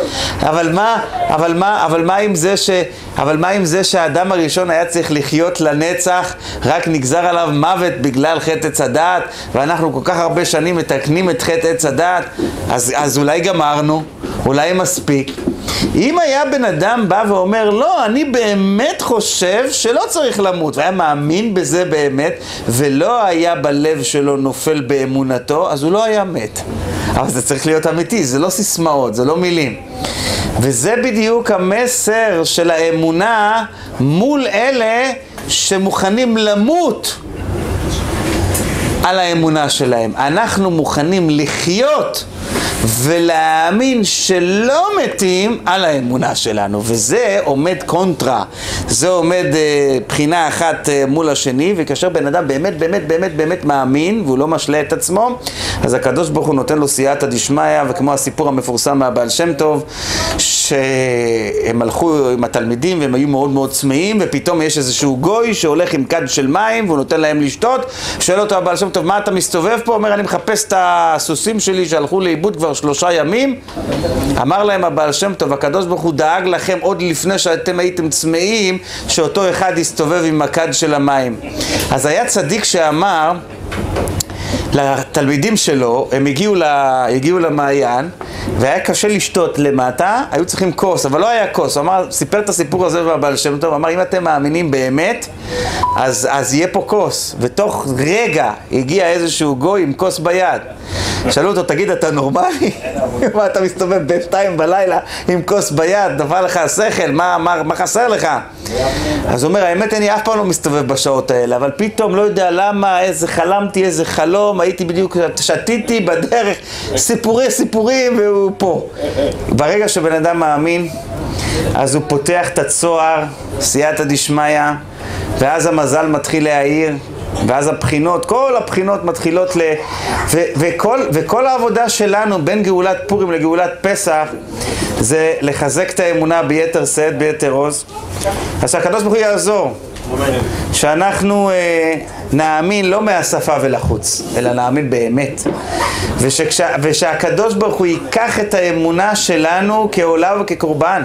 אבל מה עם זה שהאדם הראשון היה צריך לחיות לנצח, רק נגזר עליו מוות בגלל חטא עץ הדעת, ואנחנו כל כך הרבה שנים מתקנים את חטא עץ הדעת, אז אולי גמרנו, אולי מספיק. אם היה בן אדם בא ואומר, לא, אני באמת חושב שלא צריך למות, והיה מאמין בזה באמת, ולא היה בלב שלו נופל באמונתו, אז הוא לא היה מת. אבל זה צריך להיות אמיתי, זה לא סיסמאות, זה לא מילים. וזה בדיוק המסר של האמונה מול אלה שמוכנים למות על האמונה שלהם. אנחנו מוכנים לחיות ולהאמין שלא מתים על האמונה שלנו, וזה עומד קונטרה, זה עומד בחינה אחת מול השני, וכאשר בן אדם באמת באמת באמת באמת מאמין והוא לא משלה את עצמו, אז הקדוש ברוך הוא נותן לו סייעתא דשמיא, וכמו הסיפור המפורסם מהבעל שם טוב, שהם הלכו עם התלמידים והם היו מאוד מאוד צמאים, ופתאום יש איזשהו גוי שהולך עם כד של מים והוא נותן להם לשתות, שואל אותו הבעל שם טוב, מה אתה מסתובב פה? אומר, אני מחפש את הסוסים שלי שהלכו לאיבוד כבר 3 ימים. אמר להם הבעל שם טוב, הקדוש ברוך הוא דאג לכם עוד לפני שאתם הייתם צמאים, שאותו אחד יסתובב עם הכד של המים. אז היה צדיק שאמר לתלמידים שלו, הם הגיעו למעיין, והיה קשה לשתות למטה, היו צריכים כוס, אבל לא היה כוס. הוא אמר, סיפר את הסיפור הזה בבעל שם טוב, אמר, אם אתם מאמינים באמת, אז יהיה פה כוס. ותוך רגע הגיע איזשהו גוי עם כוס ביד. שאלו אותו, תגיד, אתה נורמלי? מה אתה מסתובב ב-2 בלילה עם כוס ביד? נפל לך השכל, מה חסר לך? אז הוא אומר, האמת אני אף פעם לא מסתובב בשעות האלה, אבל פתאום לא יודע למה, חלמתי איזה חלום, הייתי בדיוק, שתיתי בדרך, סיפורים, והוא פה. ברגע שבן אדם מאמין, אז הוא פותח את הצוהר, סייעתא דשמיא, ואז המזל מתחיל להאיר, ואז הבחינות, כל הבחינות מתחילות וכל העבודה שלנו בין גאולת פורים לגאולת פסח זה לחזק את האמונה ביתר שאת, ביתר עוז. אז שהקדוש ברוך הוא יעזור, שאנחנו נאמין לא מהשפה ולחוץ, אלא נאמין באמת, ושהקדוש ברוך הוא ייקח את האמונה שלנו כעולה וכקורבן,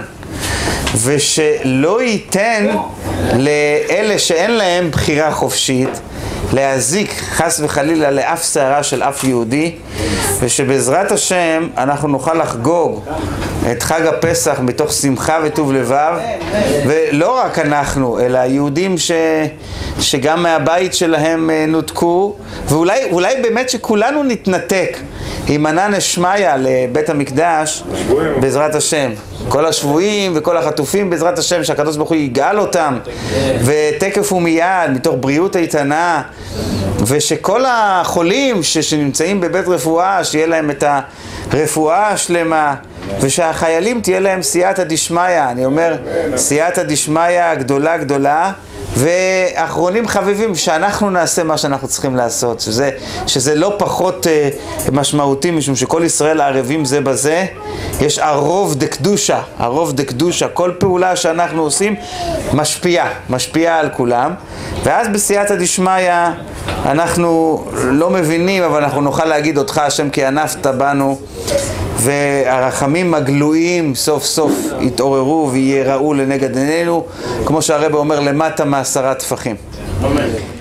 ושלא ייתן לאלה שאין להם בחירה חופשית להזיק חס וחלילה לאף שערה של אף יהודי, ושבעזרת השם אנחנו נוכל לחגוג את חג הפסח מתוך שמחה וטוב לבב, ולא רק אנחנו, אלא היהודים שגם מהבית שלהם נותקו, ואולי באמת שכולנו נתנתק עם ענן השמיה לבית המקדש בעזרת השם. כל השבויים וכל החטופים בעזרת השם, שהקדוש ברוך הוא יגאל אותם ותקף ומיד מתוך בריאות איתנה, ושכל החולים שנמצאים בבית רפואה שיהיה להם את הרפואה השלמה, ושהחיילים תהיה להם סייעתא דשמיא. אני אומר סייעתא דשמיא גדולה גדולה, ואחרונים חביבים שאנחנו נעשה מה שאנחנו צריכים לעשות, שזה לא פחות משמעותי, משום שכל ישראל ערבים זה בזה. יש ערוב דקדושה, ערוב דקדושה, כל פעולה שאנחנו עושים משפיעה על כולם, ואז בסייעתא דשמיא אנחנו לא מבינים, אבל אנחנו נוכל להגיד אותך השם כי ענפת בנו, והרחמים הגלויים סוף סוף יתעוררו ויראו לנגד עינינו, כמו שהרב אומר, למטה מ10 טפחים. אמן.